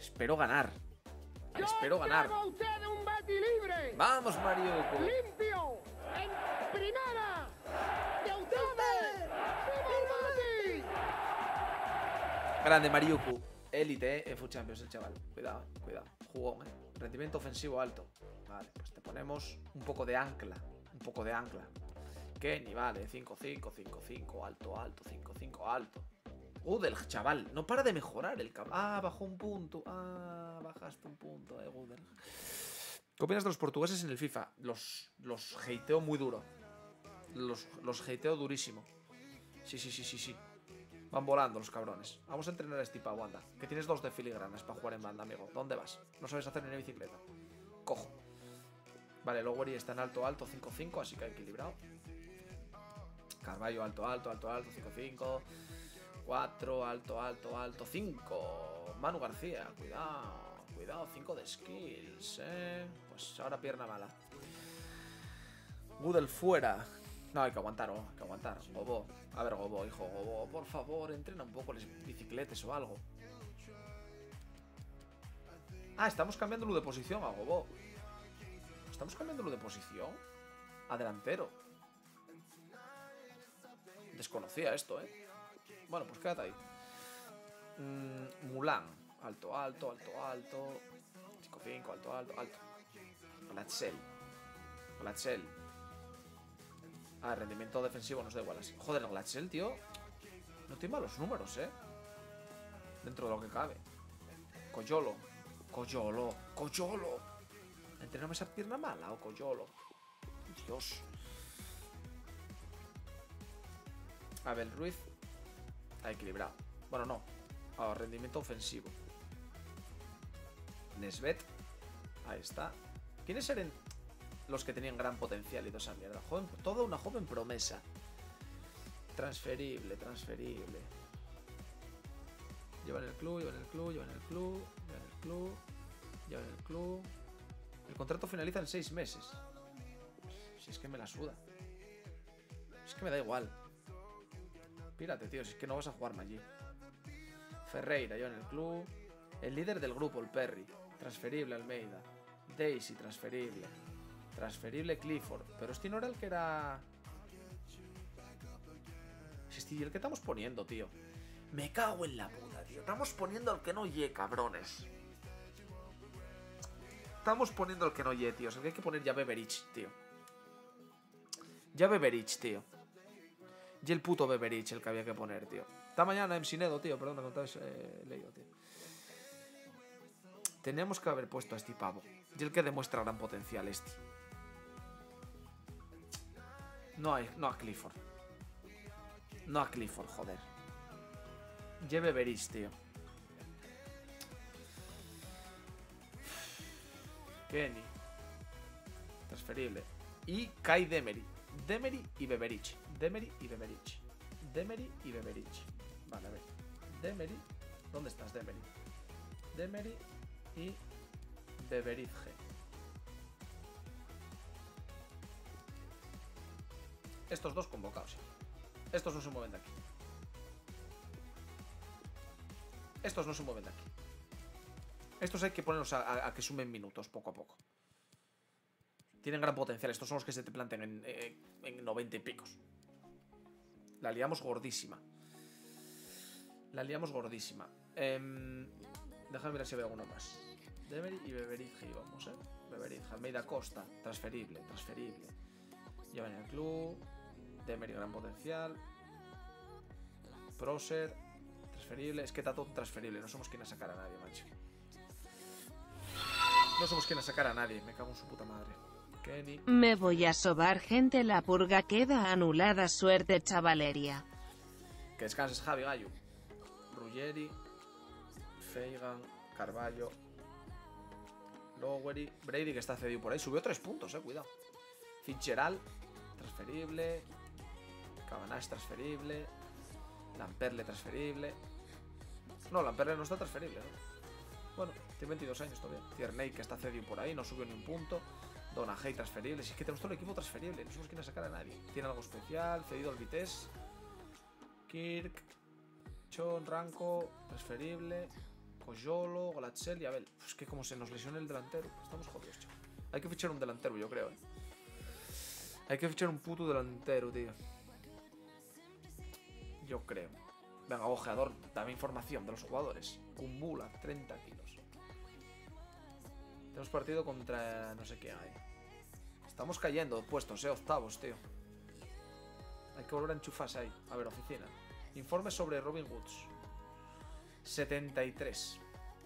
¡Traigo usted un Betty libre! Vamos, Mariuku. ¡Limpio! ¡En primera! ¡De ustedes! ¡Viva el Betty! Grande, Mariuku. Élite, FU Champions, el chaval. Cuidado. Jugón, Rendimiento ofensivo alto. Vale, pues te ponemos un poco de ancla. Kenny, vale. 5-5, alto. 5-5, alto. Gudel, chaval. No para de mejorar el cabrón. Bajó un punto. Bajaste un punto, Gudel. ¿Qué opinas de los portugueses en el FIFA? Los hateo muy duro. Los hateo durísimo. Sí. Van volando los cabrones. Vamos a entrenar a este pavo, anda. Que tienes 2 de filigranas para jugar en banda, amigo. ¿Dónde vas? No sabes hacer ni una bicicleta. Cojo. Vale, Lowery está en alto, 5-5, así que ha equilibrado. Carvalho, alto, 5-5. 4, alto, 5. Manu García, cuidado, 5 de skills, Pues ahora pierna mala. Gudel fuera. No, hay que aguantar. Gobo. A ver, Gobo, hijo, por favor, entrena un poco las bicicletas o algo. Estamos cambiándolo de posición a Gobo. A delantero. Desconocía esto, Bueno, pues quédate ahí. Mulan. Alto. 5-5, alto. Glatzel. Rendimiento defensivo nos da igual así. Joder, Glatzel, tío. No tiene malos números, Dentro de lo que cabe. Coyolo. Entrename esa pierna mala, Coyolo. Dios. Abel Ruiz. Ha equilibrado. Bueno, no. Rendimiento ofensivo. Nesbet. Ahí está. ¿Quiénes eran los que tenían gran potencial y toda esa mierda? Toda una joven promesa. Transferible. Llevan el club. El contrato finaliza en 6 meses. Si es que me la suda. Es que me da igual. Pírate, tío, si es que no vas a jugarme allí. Ferreira, yo en el club. El líder del grupo, el Perry. Transferible, Almeida. Daisy, transferible. Transferible, Clifford. Pero este no era el que era... Este es el que estamos poniendo, tío. Me cago en la puta, tío. Estamos poniendo el que no ye, cabrones. Estamos poniendo el que no ye, tío. O sea, que hay que poner ya Beveridge, tío. Y el puto Beveridge el que había que poner, tío. Esta mañana en Sinedo, tío. Perdón, no te has leído, tío. Teníamos que haber puesto a este pavo. Y el que demuestra gran potencial, este. No a Clifford. Joder. Lleve Beveridge, tío. Kenny. Transferible. Y Kai Demery. Demery y Beveridge. Vale, a ver. Demery. ¿Dónde estás, Demery? Demery y Beveridge. Estos dos convocados. Estos no se mueven de aquí. Estos hay que ponerlos a que sumen minutos poco a poco. Tienen gran potencial. Estos son los que se te plantean en 90 y picos. La liamos gordísima. Déjame ver si veo alguno más. Demery y Beveridge íbamos, Beveridge, Almeida Costa, transferible. Lleva en el club. Demery, gran potencial. Proser, transferible. Es que está todo transferible. No somos quien a sacar a nadie, macho. No somos quien a sacar a nadie. Me cago en su puta madre. Kenny. Me voy a sobar, gente. La purga queda anulada. Suerte, chavalería. Que descanses, Javi Gallo. Ruggeri. Feigan. Carvalho. Lowery. Brady, que está cedido por ahí. Subió 3 puntos, cuidado. Fitzgerald. Transferible. Cabanage, transferible. Lamperle, transferible. No, Lamperle no está transferible, ¿no? Bueno, tiene 22 años todavía. Tierney, que está cedido por ahí, no subió ni un punto. Donahue, transferible. Si es que tenemos todo el equipo transferible, no somos quien a sacar a nadie. Tiene algo especial, cedido al Vitesse. Kirk, Chon, Ranco, transferible. Coyolo, Golacel y Abel. Es que como se nos lesiona el delantero, estamos jodidos, chaval. Hay que fichar un delantero, yo creo, Hay que fichar un puto delantero, tío. Yo creo. Venga, ojeador, dame información de los jugadores. Kumbula, 30 kilos. Tenemos partido contra no sé qué hay. Estamos cayendo puestos, octavos, tío. Hay que volver a enchufarse ahí. A ver, oficina. Informe sobre Robin Woods. 73.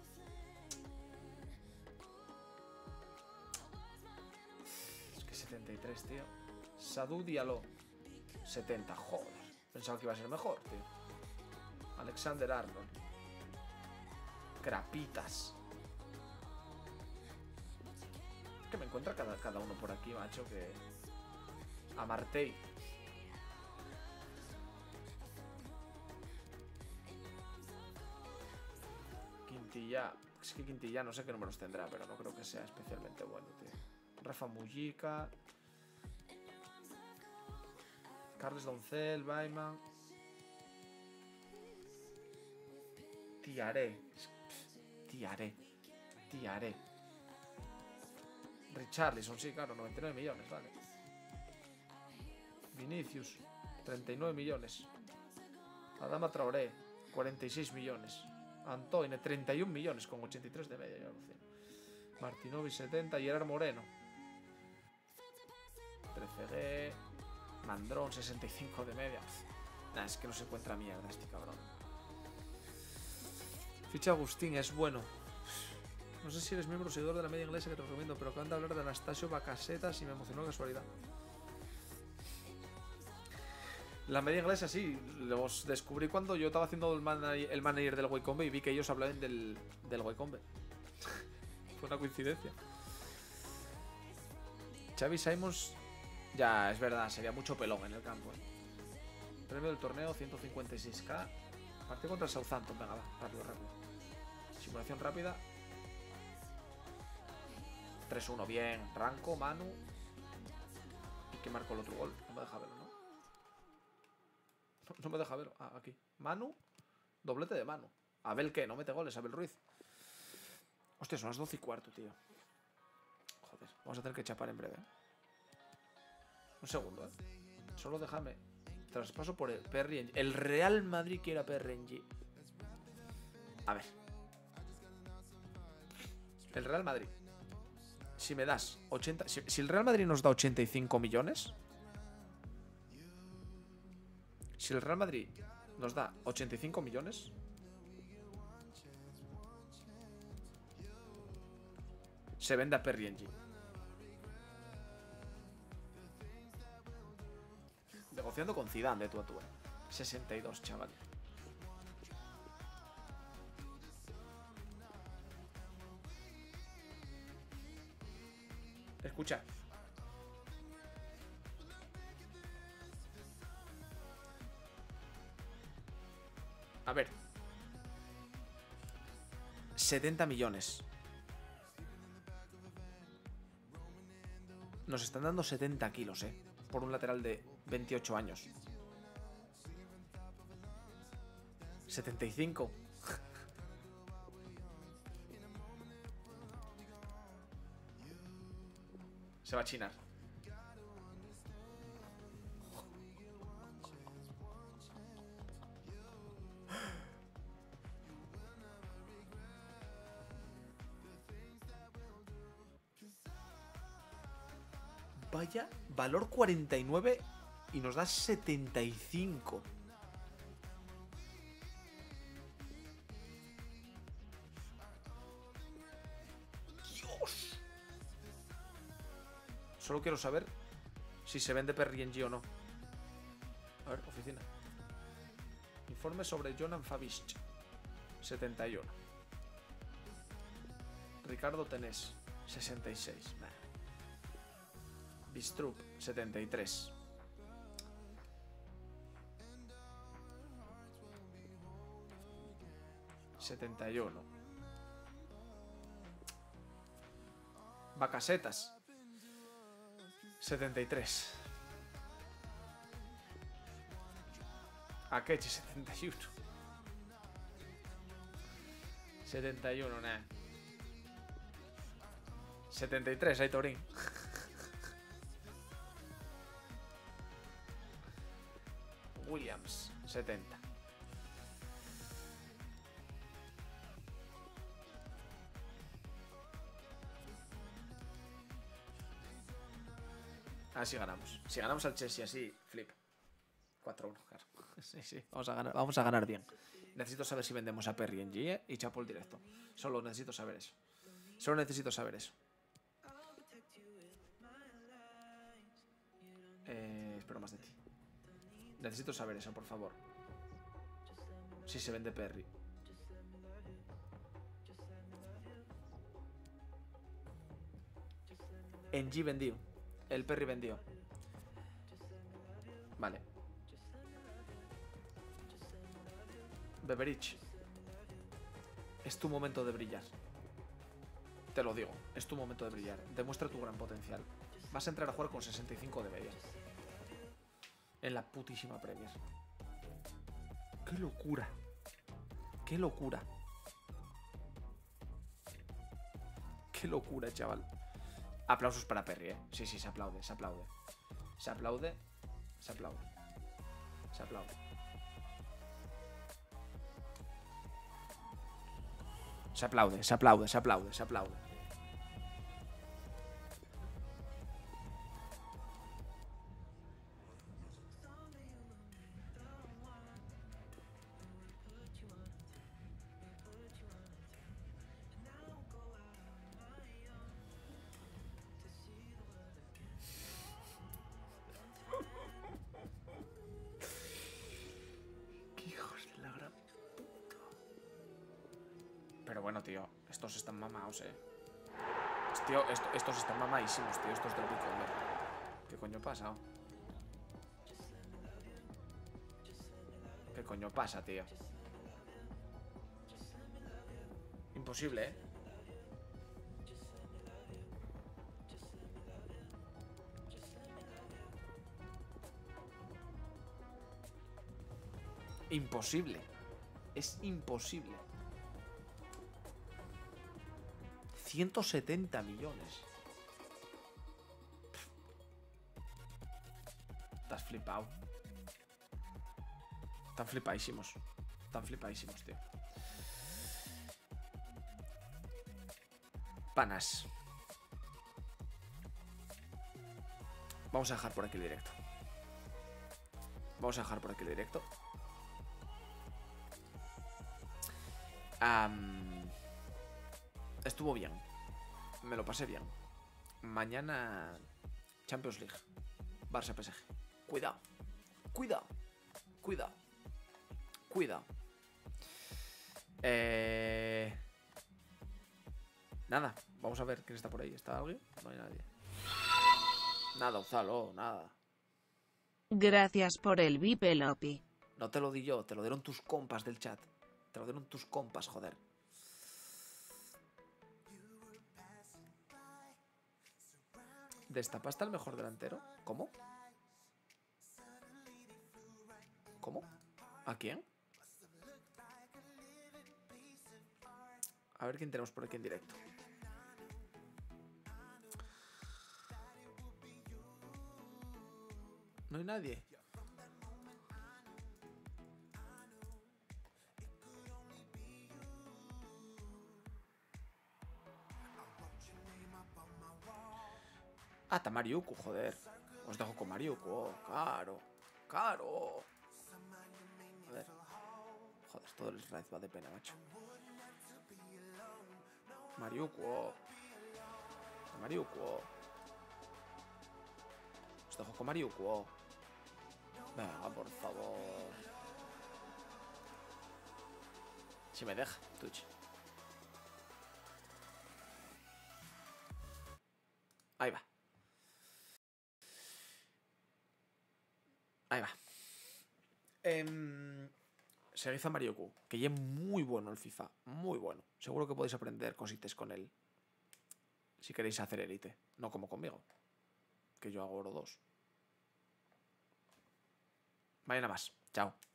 Es que 73, tío. Sadou Diallo. 70, joder. Pensaba que iba a ser mejor, tío. Alexander Arnold. Crapitas. Es que me encuentra cada uno por aquí, macho, que... Amartey. Quintilla. Es que Quintilla no sé qué números tendrá, pero no creo que sea especialmente bueno, tío. Rafa Mujica. Carles Doncel, Baiman. Tiaré. Richarlison, sí, claro, 99 millones, vale. Vinicius, 39 millones. Adama Traoré, 46 millones. Antoine, 31 millones con 83 de media. Martinovi, 70. Gerard Moreno, 13G. Mandrón, 65 de media. Nah, es que no se encuentra mierda este cabrón. Ficha Agustín, es bueno. No sé si eres miembro o seguidor de la media inglesa que te recomiendo, pero acaban de hablar de Anastasio Bacassetas y me emocionó la casualidad. La media inglesa sí, los descubrí cuando yo estaba haciendo el manager del Wycombe y vi que ellos hablaban del Wycombe. Fue una coincidencia. Xavi Simons, ya es verdad, sería mucho pelón en el campo. Premio del torneo, 156k. Partido contra el Southampton, venga, va, rápido. Simulación rápida. 3-1, bien. Ranco, Manu. ¿Y qué marcó el otro gol? No me deja verlo, ¿no? No me deja verlo. Ah, aquí. Manu. Doblete de Manu. Abel, ¿qué? No mete goles, Abel Ruiz. Hostia, son las 12:15, tío. Joder, vamos a tener que chapar en breve. Un segundo, Solo déjame. Traspaso por el PRNG. El Real Madrid quiere a PRNG. A ver. El Real Madrid. Si me das 80... Si el Real Madrid nos da 85 millones... Si el Real Madrid nos da 85 millones... Se vende a PRNG. Negociando con Zidane de tú a tú, 62, chaval. Escucha. A ver. 70 millones. Nos están dando 70 kilos, por un lateral de 28 años. 75. Se va a chinar. Vaya, valor 49 y nos da 75. Dios. Solo quiero saber si se vende PRNG o no. A ver, oficina. Informe sobre Jonan Fabich. 71. Ricardo Tenés. 66. Nah. Bistrup. 73. ...71... Bacasetas... ...73... Akechi 71... 71, nah. 73, Aitorín. Williams, 70. Así ganamos. Si ganamos al Chelsea así, flip. 4-1, claro. Sí, vamos a ganar bien. Necesito saber si vendemos a PRNG y chapo el directo. Solo necesito saber eso. Solo necesito saber eso. Espero más de ti. Necesito saber eso, por favor. Si se vende Perry. NG vendió. El Perry vendió. Vale. Beverich. Es tu momento de brillar. Te lo digo. Es tu momento de brillar. Demuestra tu gran potencial. Vas a entrar a jugar con 65 de media. En la putísima Premier. ¡Qué locura! ¡Qué locura! ¡Qué locura, chaval! Aplausos para Perry, ¿eh? Sí, sí, se aplaude, se aplaude. Se aplaude, se aplaude. Se aplaude. Se aplaude, se aplaude, se aplaude, se aplaude. Pero bueno, tío, estos están mamados, Tío, estos están mamadísimos, tío. Estos del pico, hombre. ¿Qué coño pasa? ¿Qué coño pasa, tío? Imposible, ¿eh? Imposible. Es imposible. 170 millones. Estás flipado. Están flipadísimos. Están flipadísimos, tío. Panas. Vamos a dejar por aquí el directo. Vamos a dejar por aquí el directo. Estuvo bien. Me lo pasé bien. Mañana Champions League. Barça PSG. Cuidado. Cuidado. Cuidado. Cuidado. Nada. Vamos a ver quién está por ahí. ¿Está alguien? No hay nadie. Nada, Uzalo. Nada. Gracias por el VIP, Lopi. No te lo di yo. Te lo dieron tus compas del chat. Te lo dieron tus compas, joder. ¿Destapaste al mejor delantero? ¿Cómo? ¿Cómo? ¿A quién? A ver quién tenemos por aquí en directo. No hay nadie. Ah, está Mariuku, joder. Os dejo con Mariuku, oh, claro. Claro. A ver. Joder, todo el raid va de pena, macho. Mariuku, oh. Mariuku, oh. Os dejo con Mariuku, oh. Venga, por favor. Si me deja, Twitch. Ahí va. Ahí va. Seguid a Mariuku, que es muy bueno el FIFA. Muy bueno. Seguro que podéis aprender cositas con él. Si queréis hacer élite. No como conmigo. Que yo hago oro 2. Mañana más. Chao.